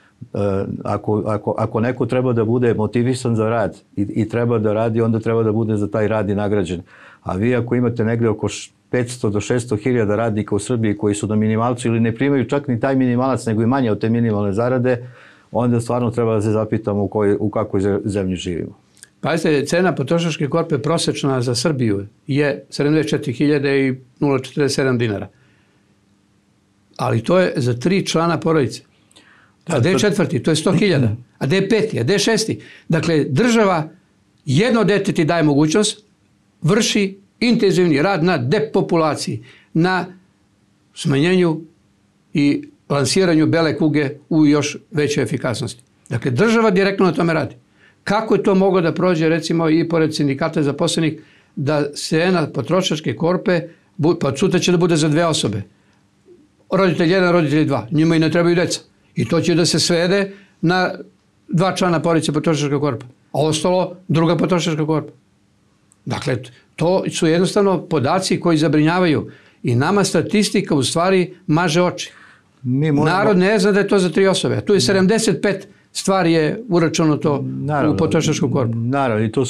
Ako neko treba da bude motivisan za rad i treba da radi, onda treba da bude za taj rad i nagrađen. A vi ako imate negdje oko 500 do 600 hiljada radnika u Srbiji koji su na minimalcu ili ne primaju čak ni taj minimalac, nego i manje od te minimalne zarade, onda stvarno treba da se zapitamo u kakvoj zemlji živimo. Pazite, cena potrošačke korpe prosječna za Srbiju je 74.000 i 0,47 dinara. Ali to je za 3 člana porodice. A gde je četvrti? To je 100.000. A gde je peti? A gde je šesti? Dakle, država jedno dete ti daje mogućnost, vrši intenzivni rad na depopulaciji, na smanjenju i lansiranju bele kuge u još većoj efikasnosti. Dakle, država direktno na tome radi. Kako je to moglo da prođe, recimo, i pored sindikata zaposlenih, da cena potrošačke korpe, pa sutra će da bude za 2 osobe. Roditelj 1, roditelj 2. Njima i ne trebaju deca. I to će da se svede na 2 člana porodice potrošačka korpa. A ostalo druga potrošačka korpa. Dakle, to su jednostavno podaci koji zabrinjavaju. I nama statistika u stvari maže oči. Narod ne zna da je to za 3 osobe. A tu je 75 stvar je uračunato u potrošačku korpu. Naravno, i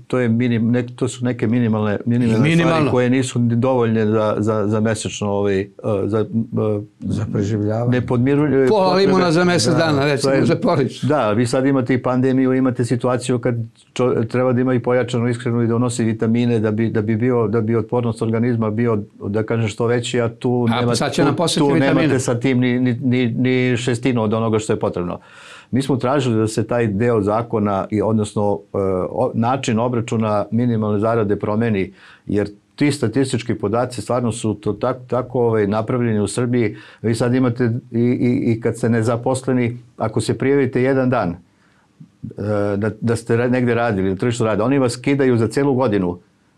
to su neke minimalne stvari koje nisu dovoljne za mesečno za preživljavanje. Pola limuna za mjesec dana, recimo, za polič. Da, vi sad imate i pandemiju, imate situaciju kad treba da ima i pojačanu ishranu i da unosi vitamine da bi otpornost organizma bio, da kažem, što veći, a tu nemate sa tim ni šestinu od onoga što je potrebno. Mi smo tražili da se taj deo zakona, odnosno način obračuna minimalne zarade promeni, jer ti statistički podaci stvarno su to tako napravljeni u Srbiji. Vi sad imate i kad ste nezaposleni, ako se prijavite jedan dan da ste negde radili, na tržištu rada, oni vas kidaju za celu godinu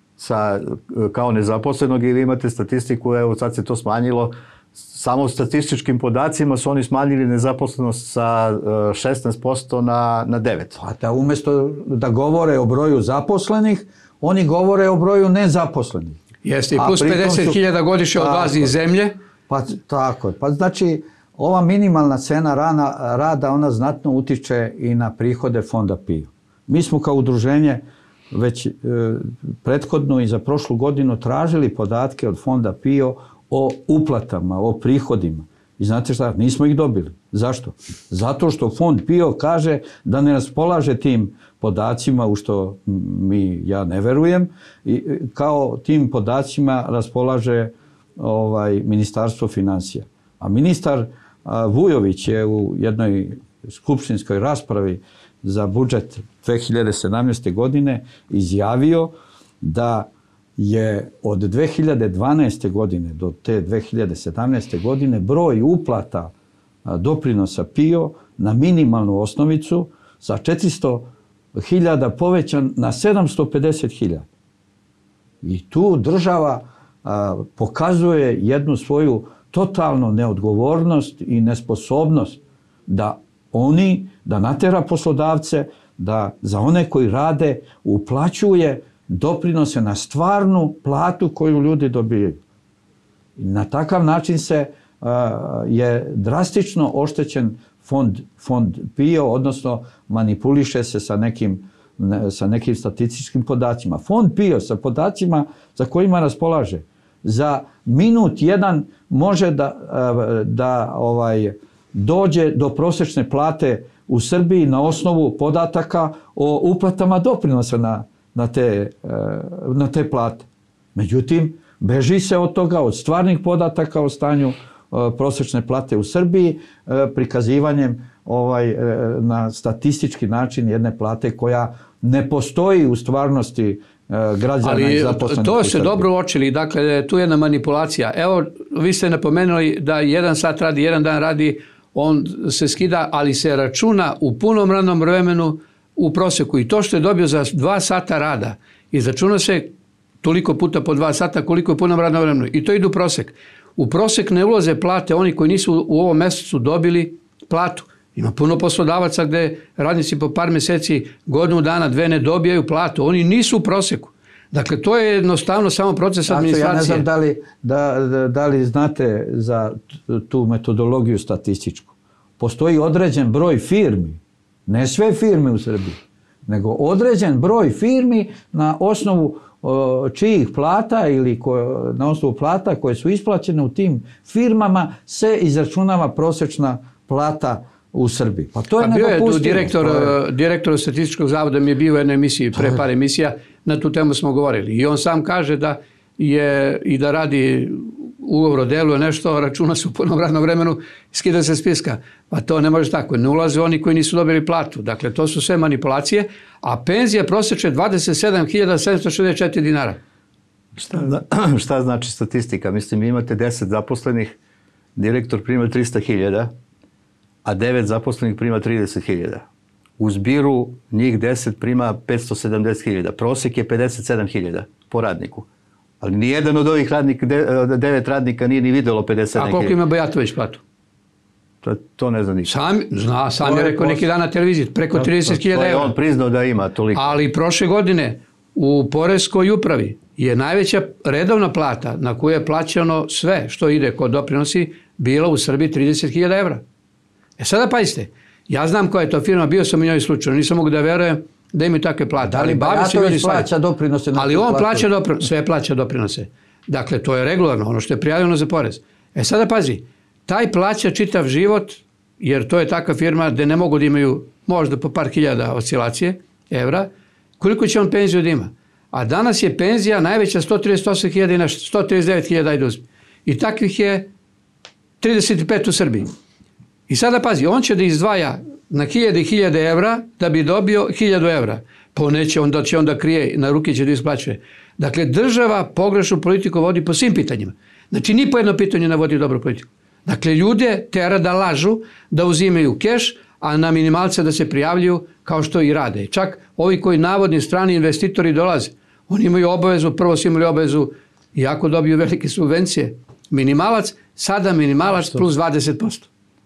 kao nezaposlenog i vi imate statistiku, evo sad se to smanjilo, samo statističkim podacima su oni smanjili nezaposlenost sa 16% na 9%. Pa da umjesto da govore o broju zaposlenih, oni govore o broju nezaposlenih. Jeste, i plus 50.000 godišnje odlazi iz zemlje. Pa tako, pa znači ova minimalna cena rada, ona znatno utiče i na prihode fonda PIO. Mi smo kao udruženje već prethodnu i za prošlu godinu tražili podatke od fonda PIO o uplatama, o prihodima. I znate šta, nismo ih dobili. Zašto? Zato što fond PIO kaže da ne raspolaže tim podacima, u što ja ne verujem, i kao tim podacima raspolaže Ministarstvo financija. A ministar Vujović je u jednoj skupštinskoj raspravi za budžet 2017. godine izjavio da je od 2012. godine do te 2017. godine broj uplata doprinosa PIO na minimalnu osnovicu sa 400.000 povećan na 750.000. I tu država pokazuje jednu svoju totalnu neodgovornost i nesposobnost da natera poslodavce da za one koji rade uplaćuje doprinose na stvarnu platu koju ljudi dobijaju. Na takav način je drastično oštećen fond PIO, odnosno manipuliše se sa nekim statističkim podacima. Fond PIO sa podacima za kojima raspolaže za minut jedan može da dođe do prosječne plate u Srbiji na osnovu podataka o uplatama doprinosa na te plate. Međutim, beži se od toga, od stvarnih podataka o stanju prosječne plate u Srbiji, prikazivanjem na statistički način jedne plate koja ne postoji u stvarnosti građana i zaposlenih. To ste dobro uočili, dakle, tu je jedna manipulacija. Evo, vi ste napomenuli da jedan sat radi, jedan dan radi, on se skida, ali se računa u punom radnom vremenu u prosjeku. I to što je dobio za 2 sata rada, izračuna se toliko puta po 2 sata koliko je punom radnom vremenu. I to ide u prosjek. U prosjek ne ulaze plate oni koji nisu u ovom mjesecu dobili platu. Ima puno poslodavaca gdje radnici po par mjeseci, godinu dana, 2 ne dobijaju platu. Oni nisu u prosjeku. Dakle, to je jednostavno samo proces administracije. Ja ne znam da li znate za tu metodologiju statističku. Postoji određen broj firmi, ne sve firme u Srbiji, nego određen broj firmi na osnovu čijih plata ili na osnovu plata koje su isplaćene u tim firmama se izračunava prosječna plata u Srbiji. Pa to je nedopustivo. Bio je tu direktor Statističkog zavoda, mi je bio u jednoj emisiji, pre par emisija, na tu temu smo govorili. I on sam kaže da je i da radi ugovor o delu nešto, računa se u punom radnom vremenu, skida se spiska. Pa to ne može tako. Ne ulaze oni koji nisu dobili platu. Dakle, to su sve manipulacije, a penzija prosječe 27.764 dinara. Šta znači statistika? Mislim, vi imate 10 zaposlenih, direktor prima 300.000, a 9 zaposlenih prima 30.000. U zbiru njih 10 prima 570.000. Prosjek je 57.000 po radniku. Ali nijedan od ovih 9 radnika nije ni vidjelo 57.000. A koliko ima Bajatović platu? To ne zna nikad. Sam je rekao neki dan na televiziji, preko 30.000 evra. To je on priznao da ima toliko. Ali prošle godine u Poreskoj upravi je najveća redovna plata na koju je plaćano sve što ide kod doprinosi bila u Srbiji 30.000 evra. Sada pazite, Ja znam koja je to firma, bio sam u njoj slučajno, nisam mogu da verujem da imaju takve plate. Da li Bajatović plaća doprinose? Ali on plaća doprinose, sve plaća doprinose. Dakle, to je regularno, ono što je prijavljeno za porez. Sada pazi, taj plaća čitav život, jer to je takva firma gde ne mogu da imaju možda po par hiljada oscilacije, evra, koliko će on penziju da ima? A danas je penzija najveća 138.000 i nešto, 139.000 ajde uzmi. I takvih je 35 u Srbiji. I sada pazi, on će da izdvaja na 1000 i 1000 evra da bi dobio 1000 evra. Pa neće, onda će onda krije, na ruke će da isplaćuje. Dakle, država pogrešnu politiku vodi po svim pitanjima. Znači, ni po jedno pitanje ne vodi dobru politiku. Dakle, ljude tera da lažu, da uzimaju keš, a na minimalce da se prijavljuju kao što i rade. Čak ovi koji navodni strani investitori dolaze, oni imaju obavezu, prvo su imali obavezu, iako dobiju velike subvencije, minimalac, sada minimalac plus 20%.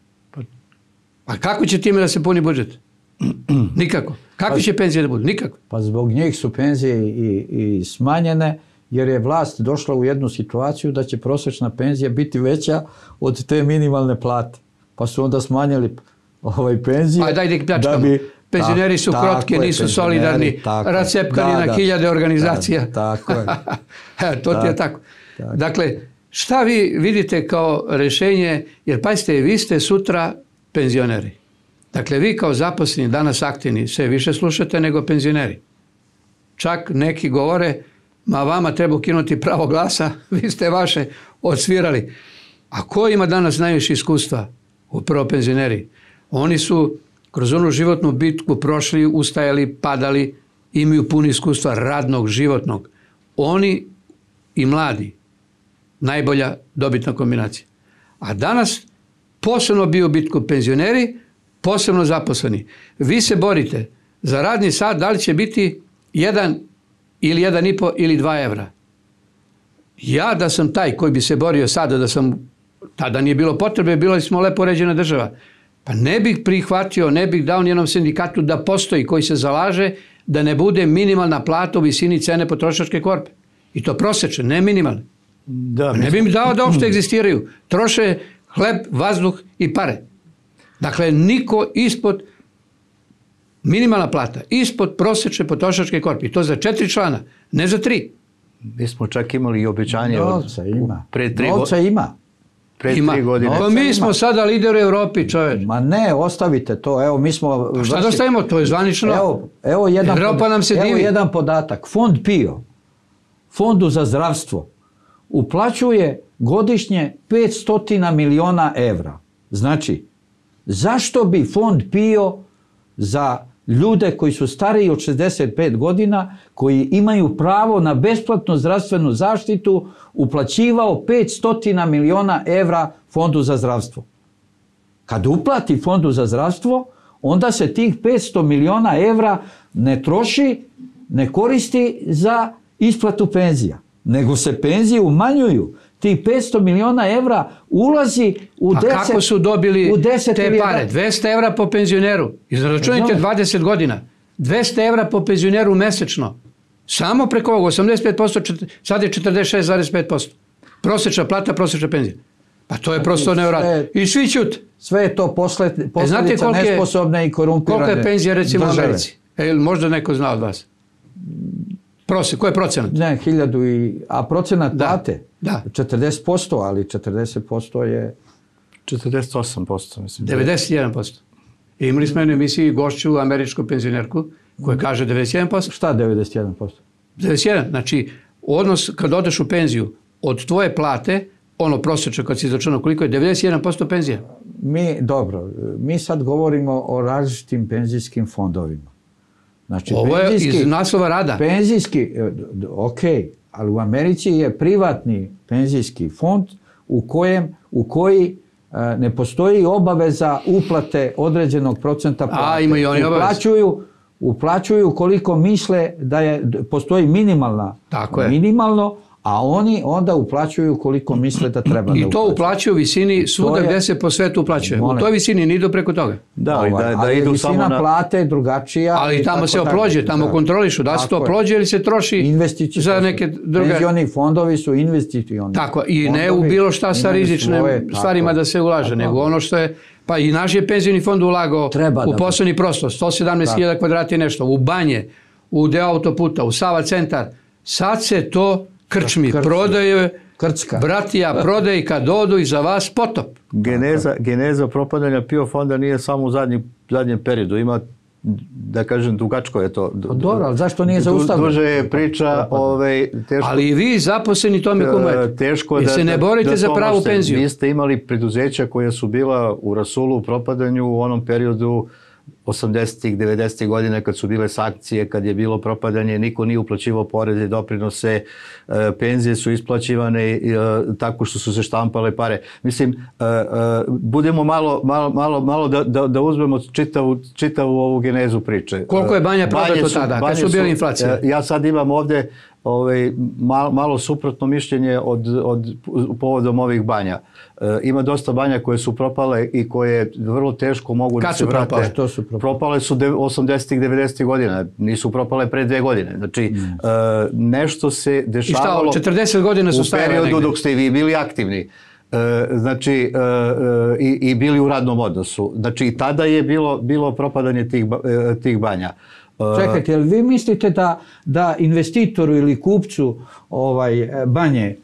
A kako će time da se puni budžet? Nikako. Kakve će penzije da budu? Nikako. Pa zbog njih su penzije i smanjene, jer je vlast došla u jednu situaciju da će prosječna penzija biti veća od te minimalne plate. Pa su onda smanjili penzije. Ajde, dajde pljačkamo. Penzioneri su krotki, nisu solidarni, rascepkani na 1000 organizacija. Tako je. To ti je tako. Dakle, šta vi vidite kao rešenje, jer pazite, vi ste sutra penzioneri. Dakle, vi kao zaposleni, danas aktivni, sve više slušate nego penzioneri. Čak neki govore, ma vama treba ukinuti pravo glasa, vi ste vaše odsvirali. A ko ima danas najviše iskustva? Upravo penzioneri. Oni su kroz onu životnu bitku prošli, ustajali, padali, imaju puno iskustva radnog, životnog. Oni i mladi, najbolja dobitna kombinacija. A danas posebno bio bitku penzioneri, posebno zaposleni. Vi se borite za radni sat, da li će biti 1 ili 1,5 ili 2 evra. Ja da sam taj koji bi se borio sada, da sam, tada nije bilo potrebe, bila smo lepo uređena država, pa ne bih prihvatio, ne bih dao nijednom sindikatu da postoji koji se zalaže da ne bude minimalna plata u visini cene potrošačke korpe. I to prosečne, ne minimalne. Ne bih mi dao da uopšte egzistiraju. Troše hleb, vazduh i pare. Dakle, niko ispod minimalna plata, ispod prosečne potrošačke korpe. I to za 4 člana, ne za 3. Mi smo čak imali i obećanje Novca ima. Pre 3 Novca ima. Pre 3 godine. Pa mi smo sada lideri u Europi, čoveč. Ma ne, ostavite to. Evo, mi smo... A šta da ostavimo? To je zvanično. Evo jedan podatak. Fond PIO, Fondu za zdravstvo, uplaćuje godišnje 500 miliona evra. Znači, zašto bi Fond PIO za ljude koji su stariji od 65 godina, koji imaju pravo na besplatnu zdravstvenu zaštitu, uplaćivao 500 miliona evra Fondu za zdravstvo? Kad uplati Fondu za zdravstvo, onda se tih 500 miliona evra ne troši, ne koristi za isplatu penzija, nego se penzije umanjuju. Tih 500 miliona evra ulazi u 10... A kako su dobili te pare? 200 evra po penzioneru. Izračunajte 20 godina. 200 evra po penzioneru mesečno. Samo preko ovog 85%, sad je 46,5%. Prosječna plata, prosječna penzija. Pa to je prosto nevjerojatno. I svi ćute. Sve je to posljedica nesposobne i korumpirane države. Koliko je penzija recimo u Americi? Možda neko zna od vas? Koji je procenat? Ne, 1000 a procenat plate? Da. 40%, ali 40% je... 48%, mislim. 91%. Imali smo jednu emisiju gošću, američku penzionerku, koja kaže 91%. Šta 91%? 91%. Znači, odnos kad odeš u penziju, od tvoje plate, ono prosječno kad si izračunao koliko je, 91% penzija. Mi sad govorimo o različitim penzijskim fondovima. Znači, ovo je iz naslova rada. Penzijski, ok, ali u Americi je privatni penzijski fond u koji ne postoji obaveza uplate određenog procenta plate. A, imaju oni obavezu. Uplaćuju koliko misle da postoji minimalno, a oni onda uplaćuju koliko misle da treba da uplaćuju. I to uplaćuju u visini svuda gde se po svetu uplaćuje. U toj visini ne idu preko toga. Da idu visina plate je drugačija. Ali tamo se oplođe, tamo kontrolišu. Da se to oplođe ili se troši za neke druge... Penzioni fondovi su investicioni. Tako, i ne u bilo šta sa rizičnim stvarima da se ulaže, nego ono što je Pa i naš je penzioni fond ulagao u poslovni prostor, 117.000 kvadrata i nešto, u banje, u deo autoputa, u Sava centar. Sad se to krčmi, prodaje, bratija prodaje kad dodu i za vas potop. Geneza propadanja PIO fonda nije samo u zadnjem periodu, ima, da kažem, dugačko je to. Dobro, ali zašto nije zaustavljeno? Duže je priča, teško. Ali i vi zaposleni tome kumujete. Teško jer se ne borite za pravu penziju. Vi ste imali preduzeća koja su bila u rasulu, u propadanju u onom periodu 80-ih, 90-ih godina kad su bile sankcije, kad je bilo propadanje, niko nije uplaćivao poreze, doprinose, penzije su isplaćivane tako što su se štampale pare. Mislim, budemo malo da uzmemo čitavu ovu genezu priče. Koliko je banja prodato tada, kad su bile inflacije? Ja sad imam ovde malo suprotno mišljenje povodom ovih banja. Ima dosta banja koje su propale i koje vrlo teško mogu da se vrate. Kad su propale? Propale su 80-ih, 90-ih godina. Nisu propale pre 2 godine. Znači, nešto se dešavalo I šta, 40 godina su stajale negde? U periodu dok ste vi bili aktivni. Znači, i bili u radnom odnosu. Znači, i tada je bilo propadanje tih banja. Čekajte, jel vi mislite da investitoru ili kupcu banje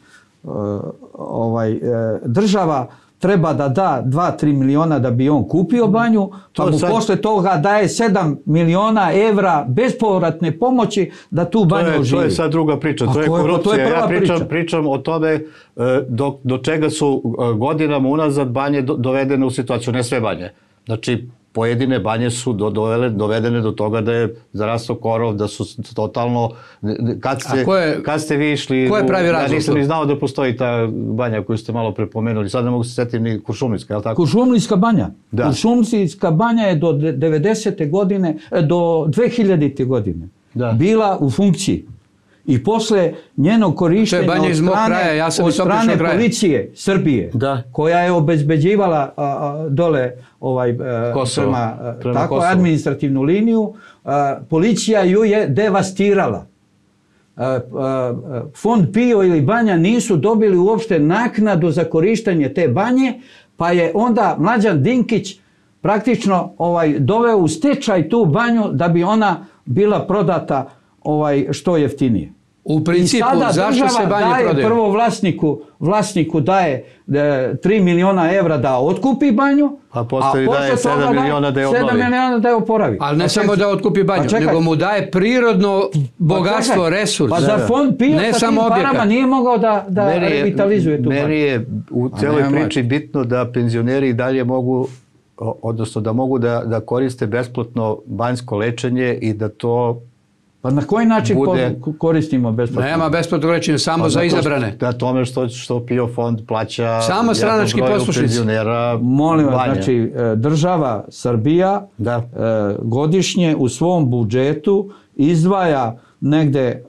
država treba da da 2-3 miliona da bi on kupio banju, pa mu posle toga daje 7 miliona evra bespovratne pomoći da tu banju oživi? To je sad druga priča, to je korupcija. Ja pričam o tome do čega su godinama unazad banje dovedene u situaciju, ne sve banje. Znači, pojedine banje su dovedene do toga da je zarastao korov, da su totalno... Kad ste vi išli... Ko je pravi razlog? Ja nisam ni znao da postoji ta banja koju ste malo prepomenuli. Sad ne mogu se setiti ni Kuršumlijska, je li tako? Kuršumlijska banja. Kuršumlijska banja je do 90. godine, do 2000. godine bila u funkciji. I posle njenog korištenja od strane policije Srbije, koja je obezbeđivala dole prema administrativnu liniju, policija ju je devastirala. Fond PIO ili banja nisu dobili uopšte naknadu za korištenje te banje, pa je onda Mlađan Dinkić praktično doveo u stečaj tu banju da bi ona bila prodata što jeftinije. U principu, zašto se banje prodaju? Prvo vlasniku daje 3 miliona evra da otkupi banju, a posle daje 7 miliona da je obnovi. 7 miliona da je oporavi. Ali ne samo da otkupi banju, nego mu daje prirodno bogatstvo, resurs. Pa zar fond PIO sa tim parama nije mogao da revitalizuje tu banju? Meni je u celoj priči bitno da penzioneri i dalje mogu, odnosno da mogu da koriste besplatno banjsko lečenje i da to... Pa na koji način koristimo besplatno? Nema besplatno lečenje, samo za izabrane. Na tome što PIO fond plaća samo stranački poslušnici. Molim vas, znači država Srbija godišnje u svom budžetu izdvaja negde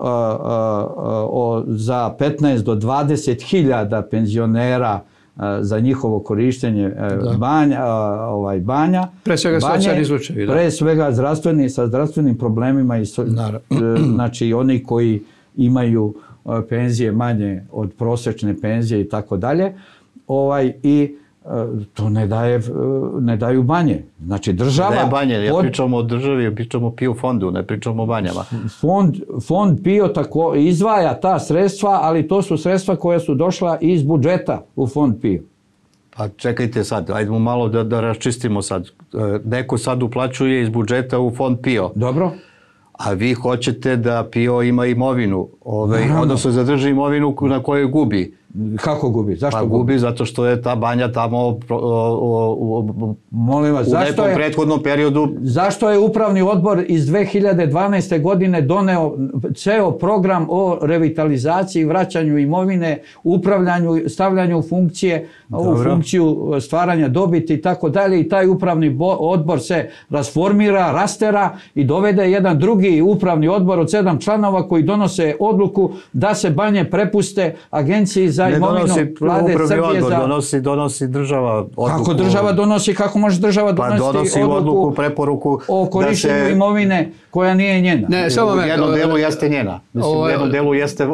za 15 do 20 hiljada penzionera za njihovo korištenje banja. Pre svega socijalni slučajevi. Pre svega sa zdravstvenim problemima i znači oni koji imaju penzije manje od prosječne penzije i tako dalje. I to ne daju banje. Znači država... Ne banje, ja pričamo o državi, pričamo o PIO fondu, ne pričamo o banjama. Fond PIO tako izdvaja ta sredstva, ali to su sredstva koja su došla iz budžeta u fond PIO. Pa čekajte sad, ajdemo malo da raščistimo sad. Neko sad uplaćuje iz budžeta u fond PIO. Dobro. A vi hoćete da PIO ima imovinu, odnosno zadrži imovinu na kojoj gubi. Kako gubi? Zašto gubi? Zato što je ta banja tamo u nekom prethodnom periodu... Zašto je upravni odbor iz 2012. godine doneo ceo program o revitalizaciji, vraćanju imovine, upravljanju, stavljanju u funkciju stvaranja dobiti i tako dalje, i taj upravni odbor se rasformira, rastera i dovede jedan drugi upravni odbor od 7 članova koji donose odluku da se banje prepuste Agenciji za za imovinu vlade Srbije donosi država odluku. Kako država donosi, kako može država donositi odluku preporuku o korištenju imovine koja nije njena? Ne, samo u jednom delu jeste njena. Mislim, u jednom delu jeste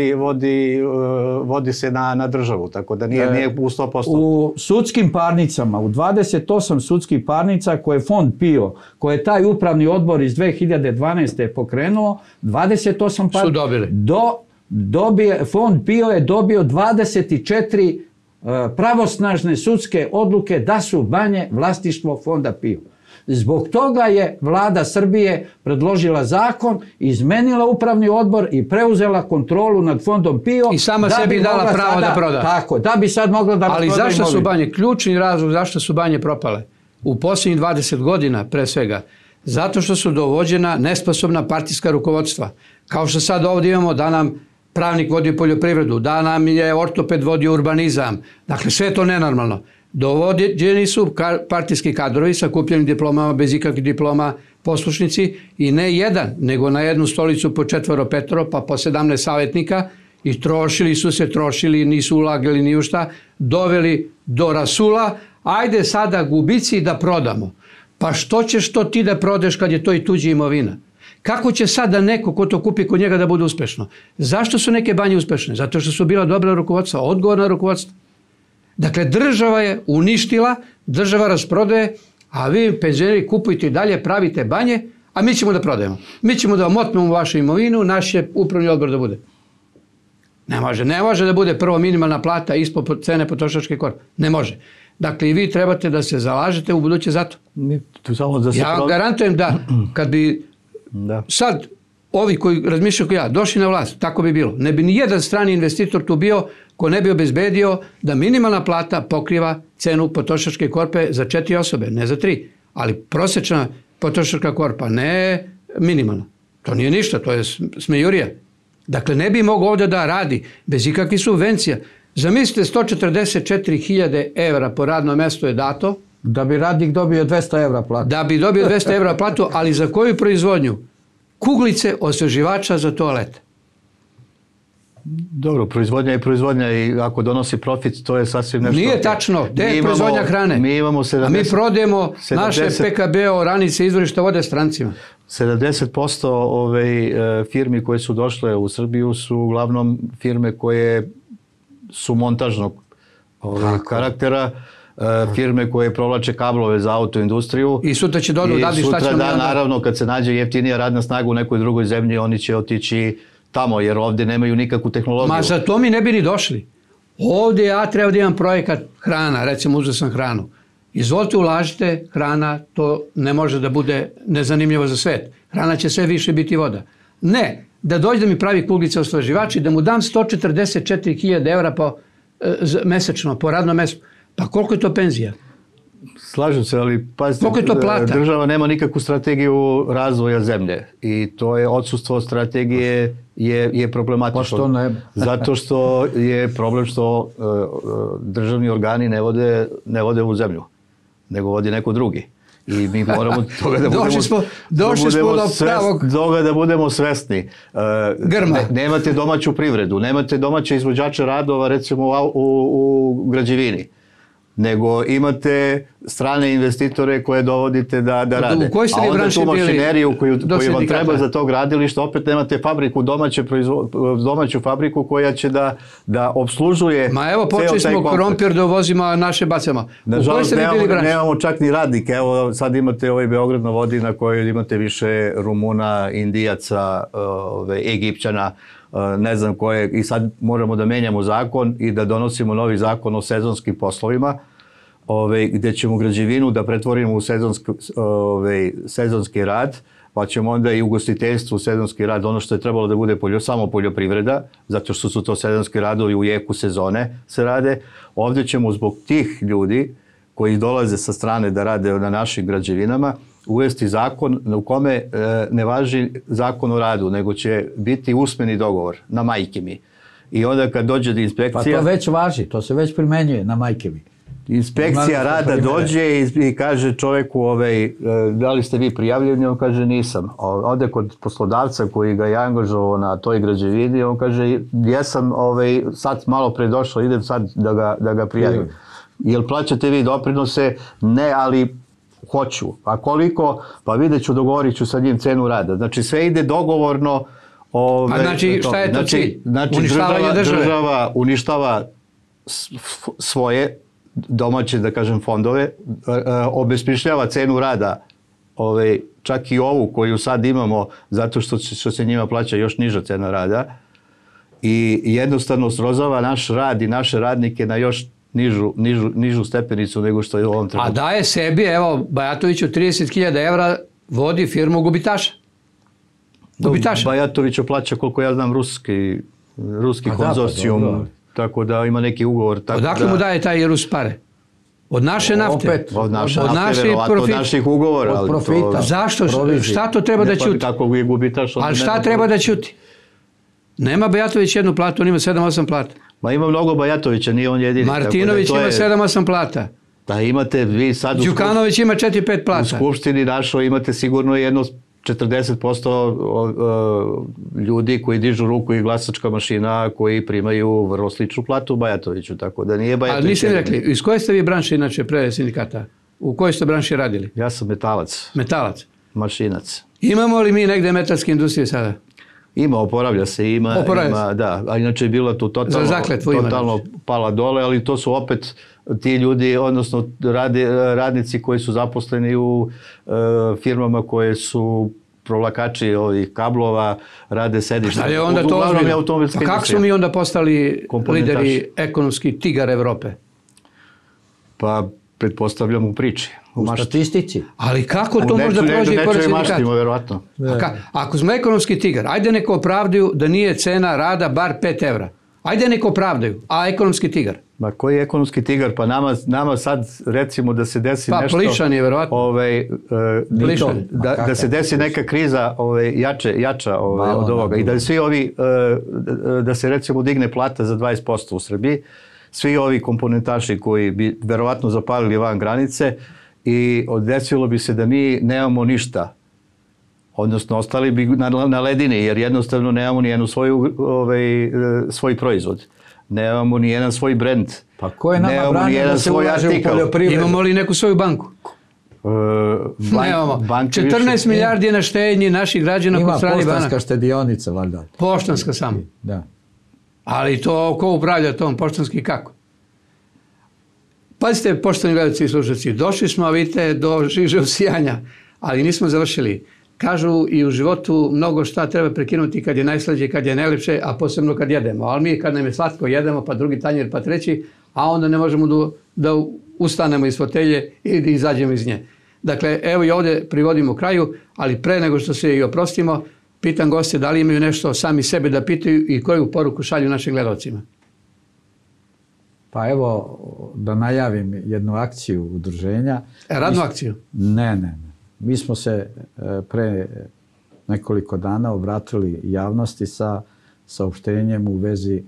vodi se na državu, tako da nije u 100%. U sudskim parnicama, u 28 sudskih parnica koje je Fond PIO, koje je taj upravni odbor iz 2012. pokrenuo, 28 parnica su dobili. Fond PIO je dobio 24 pravosnažne sudske odluke da su banje vlasništvo Fonda PIO. Zbog toga je vlada Srbije predložila zakon, izmenila upravni odbor i preuzela kontrolu nad Fondom PIO. I sama sebi dala pravo da proda. Tako, da bi sad mogla da proda imovinu. Ali zašto su banje, ključni razlog zašto su banje propale? U posljednjih 20 godina, pre svega, zato što su dovođena nesposobna partijska rukovodstva. Kao što sad ovdje imamo da nam pravnik vodi poljoprivredu, da nam je ortoped vodi urbanizam. Dakle, sve je to nenormalno. Dovođeni su partijski kadrovi sa kupljenim diplomama, bez ikakvih diploma, poslušnici i ne jedan, nego na jednu stolicu po 4-5, pa po 17 savjetnika i trošili, nisu ulagali ni u šta, doveli do rasula, ajde sada gubici da prodamo. Pa što ćeš to ti da prodeš kad je to i tuđa imovina? Kako će sada neko ko to kupi kod njega da bude uspešno? Zašto su neke banje uspešne? Zato što su bila dobra rukovodstva, odgovorna rukovodstva. Dakle, država je uništila, država rasprodaje, a vi penzioneri kupujte i dalje, pravite banje, a mi ćemo da prodajemo. Mi ćemo da vam otmemo vašu imovinu, naš je upravni odbor da bude. Ne može da bude prvo minimalna plata ispod cene potrošačke korpe. Ne može. Dakle, i vi trebate da se zalažete u buduće za to. Ja vam garantujem da kad bi sad ovi koji razmišljaju kao ja došli na vlast, tako bi bilo. Ne bi ni jedan strani investitor tu bio ko ne bi obezbedio da minimalna plata pokriva cenu potrošačke korpe za 4 osobe, ne za 3. Ali prosječna potrošačka korpa, ne minimalna. To nije ništa, to je smejurija. Dakle, ne bi mogao ovdje da radi bez ikakvih subvencija. Zamislite, 144.000 evra po radnom mjestu je dato. Da bi radnik dobio 200 evra platu. Da bi dobio 200 evra platu, ali za koju proizvodnju? Kuglice osveživača za toalet. Dobro, proizvodnja je proizvodnja i ako donosi profit, to je sasvim nešto... Nije tačno, te je proizvodnja hrane. Mi imamo 70... A mi prodajemo naše PKB oranice izvorišta vode strancima. 70% firmi koje su došle u Srbiju su uglavnom firme koje su montažnog karaktera, firme koje provlače kablove za autoindustriju. I sutra će dodu da bi šta ćemo... Naravno, kad se nađe jeftinija radna snaga u nekoj drugoj zemlji, oni će otići tamo, jer ovdje nemaju nikakvu tehnologiju. Ma za to mi ne bi ni došli. Ovdje ja treba da imam projekat hrana, recimo uzeo sam hranu. Izvolite, ulažite, hrana, to ne može da bude nezanimljivo za svet. Hrana će sve više biti voda. Ne, da dođe da mi pravi kuglice osveživač i da mu dam 144.000 evra mesečno, po radnom mjestu. Pa koliko je to penzija? Slažem se, ali pazite, država nema nikakvu strategiju razvoja zemlje i to je odsustvo strategije je problematično. Pa što ne? Zato što je problem što državni organi ne vode u zemlju, nego vodi neko drugi. I mi moramo toga da budemo svesni. Nemate domaću privredu, nemate domaće izvođače radova, recimo u građevini, nego imate strane investitore koje dovodite da rade. A onda tu mašineriju koju vam treba za to gradilište, opet nemate fabriku, domaću fabriku koja će da obslužuje. Ma evo, počeli smo krompir da uvozimo, a naše bacamo. Nažalost, nemamo čak ni radnike. Evo, sad imate ovaj Beograd na vodi na kojoj imate više Rumuna, Indijaca, Egipćana, ne znam koje, i sad moramo da menjamo zakon i da donosimo novi zakon o sezonskim poslovima, gdje ćemo građevinu da pretvorimo u sezonski rad, pa ćemo onda i ugostiteljstvo, sezonski rad, ono što je trebalo da bude samo poljoprivreda, zato što su to sezonski radovi u jeku sezone se rade. Ovdje ćemo zbog tih ljudi koji dolaze sa strane da rade na našim građevinama uvesti zakon u kome ne važi zakon o radu, nego će biti usmeni dogovor na majke mi. I onda kad dođe do inspekcija... Pa to već važi, to se već primenjuje na majke mi. Inspekcija rada dođe i kaže čovjeku da li ste vi prijavljeni, on kaže nisam. Ode kod poslodavca koji ga je angažovao na toj građevini, on kaže jesam, sad malo pre došao, idem sad da ga prijavim. Jel plaćate vi doprinose? Ne, ali hoću. A koliko? Pa vidjet ću, dogovorit ću sa njim cenu rada. Znači sve ide dogovorno. A znači šta je to cilj? Uništavanje države? Država uništava svoje domaće, da kažem, fondove, obesmišljava cenu rada, čak i ovu koju sad imamo, zato što se njima plaća još niža cena rada, i jednostavno srozava naš rad i naše radnike na još nižu stepenicu nego što je u ovom trenutku. A daje sebi, evo, Bajatoviću 30.000 evra vodi firmu gubitaša. Bajatoviću plaća, koliko ja znam, ruski konzorcijum, tako da ima neki ugovor. Odakle mu daje taj Rus pare? Od naše nafte? Od naših ugovora. Od profita. Zašto? Šta to treba da ćuti? Tako je gubitaš. Ali šta treba da ćuti? Nema Bajatović jednu platu, on ima 7-8 plata. Ma ima mnogo Bajatovića, nije on jedini. Martinović ima 7-8 plata. Da imate vi sad... Đukanović ima 4-5 plata. U Skupštini našoj imate sigurno jedno 40% ljudi koji dižu ruku i glasačka mašina koji primaju vrlo sličnu platu Bajatoviću, tako da nije Bajatović. Ali niste mi rekli, iz koje ste vi branše inače pre sindikata? U kojoj ste branši radili? Ja sam metalac. Metalac? Mašinac. Imamo li mi negde metalske industrije sada? Ima, oporavlja se, ima, da, a inače je bila tu totalno pala dole, ali to su opet ti ljudi, odnosno radnici koji su zaposleni u firmama koje su provlakači ovih kablova, rade sedište. Šta je onda to ozbiljno? Pa kako smo mi onda postali lideri ekonomski tigar Evrope? Pa pretpostavljam u priči. U statistici. Ali kako to možda prođe i pored sindikata? Verovatno. Ako smo ekonomski tigar, ajde neko opravdaju da nije cena rada bar 5 evra. Ajde neko opravdaju, a ekonomski tigar? Ma koji je ekonomski tigar? Pa nama sad recimo da se desi nešto... Pa plišan je verovatno. Da se desi neka kriza jača od ovoga i da svi ovi, da se recimo digne plata za 20% u Srbiji, svi ovi komponentaši koji bi verovatno zapalili van granice i desilo bi se da mi nemamo ništa. Odnosno, ostali bi na ledini, jer jednostavno nemamo ni jednu svoj proizvod. Nemamo ni jedan svoj brend. Pa ko je nama branio da se ulaže u poljoprivredu? Imamo li neku svoju banku? Nemamo. 14 milijardi je na štednji naših građana kod stranih banaka. Ima poštanska štedionica, valjda. Poštanska samo. Da. Ali to ko upravlja tom, poštanski kako? Pazite, poštovani gledalci i slušalci, došli smo, a vidite, do žiže sijanja, ali nismo završili. Kažu i u životu mnogo šta treba prekinuti kad je najslađe, kad je najlepše, a posebno kad jedemo. Ali mi kad nam je slatko jedemo, pa drugi tanjer, pa treći, a onda ne možemo da ustanemo iz fotelje ili da izađemo iz nje. Dakle, evo i ovdje privodimo kraju, ali pre nego što se i oprostimo, pitam goste da li imaju nešto sami sebe da pitaju i koju poruku šalju našim gledalcima. Pa evo, da najavim jednu akciju udruženja. Radnu akciju? Ne. Mi smo se pre nekoliko dana obratili javnosti sa saopštenjem u vezi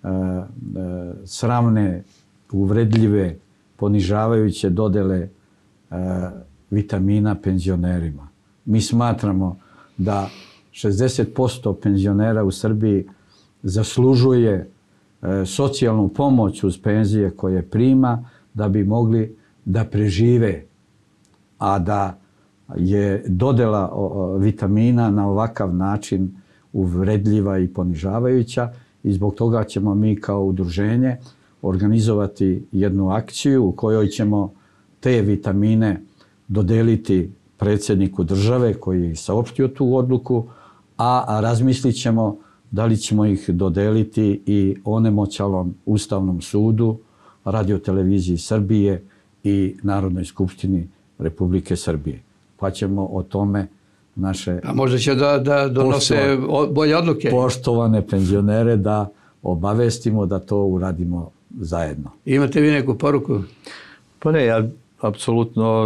sramne, uvredljive, ponižavajuće dodele vitamina penzionerima. Mi smatramo da 60% penzionera u Srbiji zaslužuje socijalnu pomoć uz penzije koje prima da bi mogli da prežive, a da je dodela vitamina na ovakav način uvredljiva i ponižavajuća i zbog toga ćemo mi kao udruženje organizovati jednu akciju u kojoj ćemo te vitamine dodeliti predsjedniku države koji je saopštio tu odluku, a razmislit ćemo da li ćemo ih dodeliti i onemoćalom Ustavnom sudu, Radio-televiziji Srbije i Narodnoj skupštini Republike Srbije. Pa ćemo o tome naše... A možda će da donose bolje odluke. Poštovane penzionere da obavestimo da to uradimo zajedno. Imate vi neku poruku? Pa ne, ja apsolutno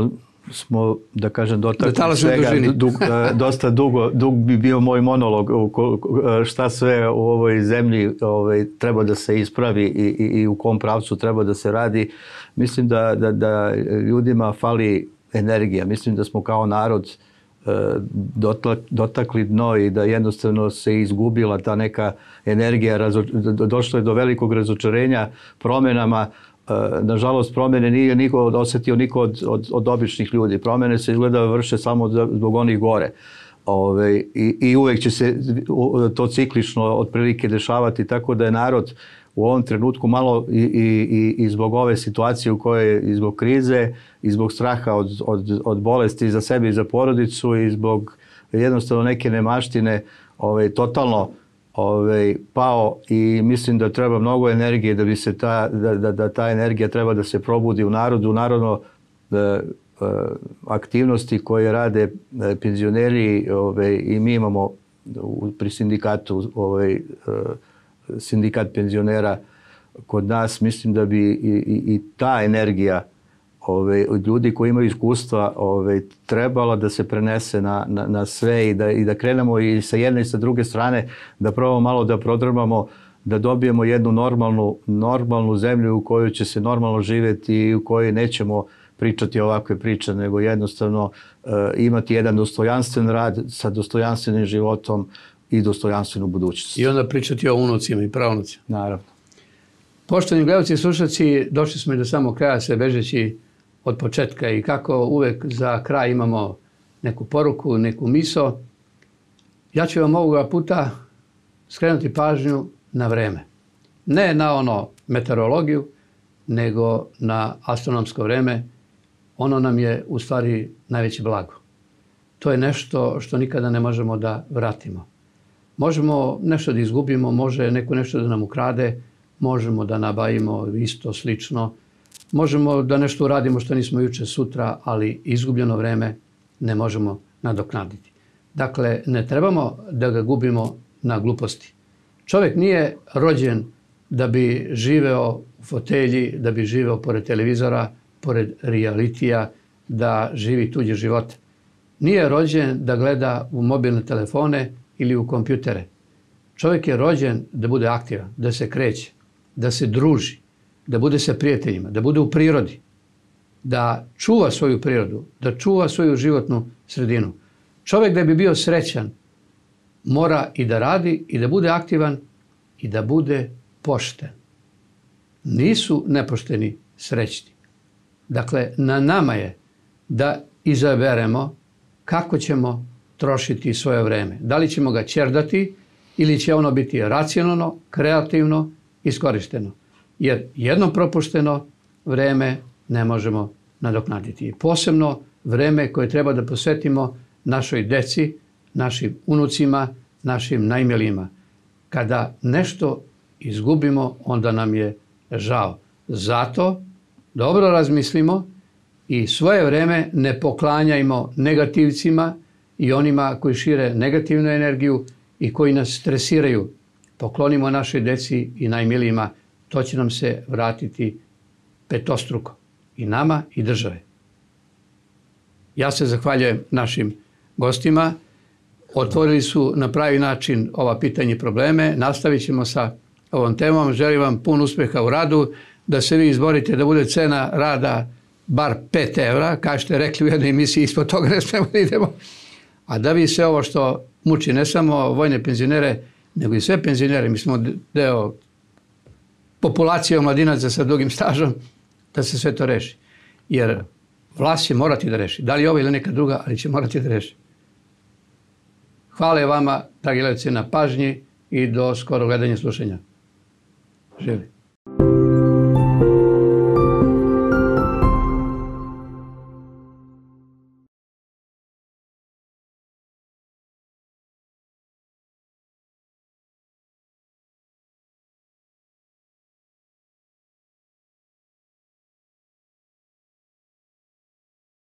smo, da kažem, dotakli talačnoj svega, dužini. dosta dug bi bio moj monolog šta sve u ovoj zemlji treba da se ispravi i u kom pravcu treba da se radi. Mislim da ljudima fali energija. Mislim da smo kao narod dotakli dno i da jednostavno se izgubila ta neka energija. Došlo je do velikog razočarenja promjenama. Nažalost, promjene nije niko osjetio, niko od običnih ljudi. Promjene se izgleda vrše samo zbog onih gore. I uvijek će se to ciklično otprilike dešavati, tako da je narod u ovom trenutku malo i zbog ove situacije u kojoj i zbog krize i zbog straha od bolesti za sebe i za porodicu i zbog jednostavno neke nemaštine totalno pao i mislim da treba mnogo energije da bi se ta energija treba da se probudi u narodu. Naravno, aktivnosti koje rade penzioneri i mi imamo pri sindikatu sindikat penzionera kod nas, mislim da bi i ta energija od ljudi koji imaju iskustva trebala da se prenese na sve i da krenemo i sa jedne i sa druge strane da probamo malo da prodrmamo, da dobijemo jednu normalnu zemlju u kojoj će se normalno živjeti i u kojoj nećemo pričati ovakve priče, nego jednostavno imati jedan dostojanstven rad sa dostojanstvenim životom i dostojanstvenu budućnost. I onda pričati o unucima i pravnucima. Naravno. Poštovani gledalci i slušalci, došli smo i do samog kraja, sve bežeći od početka i kako uvek za kraj imamo neku poruku, neku miso. Ja ću vam ovoga puta skrenuti pažnju na vreme. Ne na meteorologiju, nego na astronomsko vreme. Ono nam je u stvari najveće blago. To je nešto što nikada ne možemo da vratimo. Možemo nešto da izgubimo, može neko nešto da nam ukrade, možemo da nabavimo isto slično, možemo da nešto uradimo što nismo juče sutra, ali izgubljeno vreme ne možemo nadoknaditi. Dakle, ne trebamo da ga gubimo na gluposti. Čovjek nije rođen da bi živeo u fotelji, da bi živeo pored televizora, pored realitija, da živi tuđe živote. Nije rođen da gleda u mobilne telefone ili u kompjutere. Čovjek je rođen da bude aktivan, da se kreće, da se druži, da bude sa prijateljima, da bude u prirodi, da čuva svoju prirodu, da čuva svoju životnu sredinu. Čovjek da bi bio srećan mora i da radi i da bude aktivan i da bude pošten. Nisu nepošteni srećni. Dakle, na nama je da izaberemo kako ćemo trošiti svoje vreme. Da li ćemo ga ćerdati ili će ono biti racionalno, kreativno, iskorišteno. Jer jedno propušteno vreme ne možemo nadoknaditi. I posebno vreme koje treba da posvetimo našoj deci, našim unucima, našim najmilijima. Kada nešto izgubimo, onda nam je žao. Zato dobro razmislimo i svoje vreme ne poklanjajmo negativcima i onima koji šire negativnu energiju i koji nas stresiraju. Poklonimo našoj deci i najmilijima, to će nam se vratiti petostruko. I nama i države. Ja se zahvaljujem našim gostima. Otvorili su na pravi način ova pitanja i probleme. Nastavit ćemo sa ovom temom. Želim vam pun uspjeha u radu, da se vi izborite da bude cena rada bar 5 evra, kao što je rekli u jednoj emisiji, ispod toga ne smemo da idemo. A da vi sve ovo što muči ne samo vojne penzionere, nego i sve penzionere, mi smo deo populacije omladinaca sa dugim stažom, da se sve to reši. Jer vlast će morati da reši. Da li ova ili neka druga, ali će morati da reši. Hvala vama, dragi gledalci, na pažnji i do skoro gledanja i slušanja. Živjeli.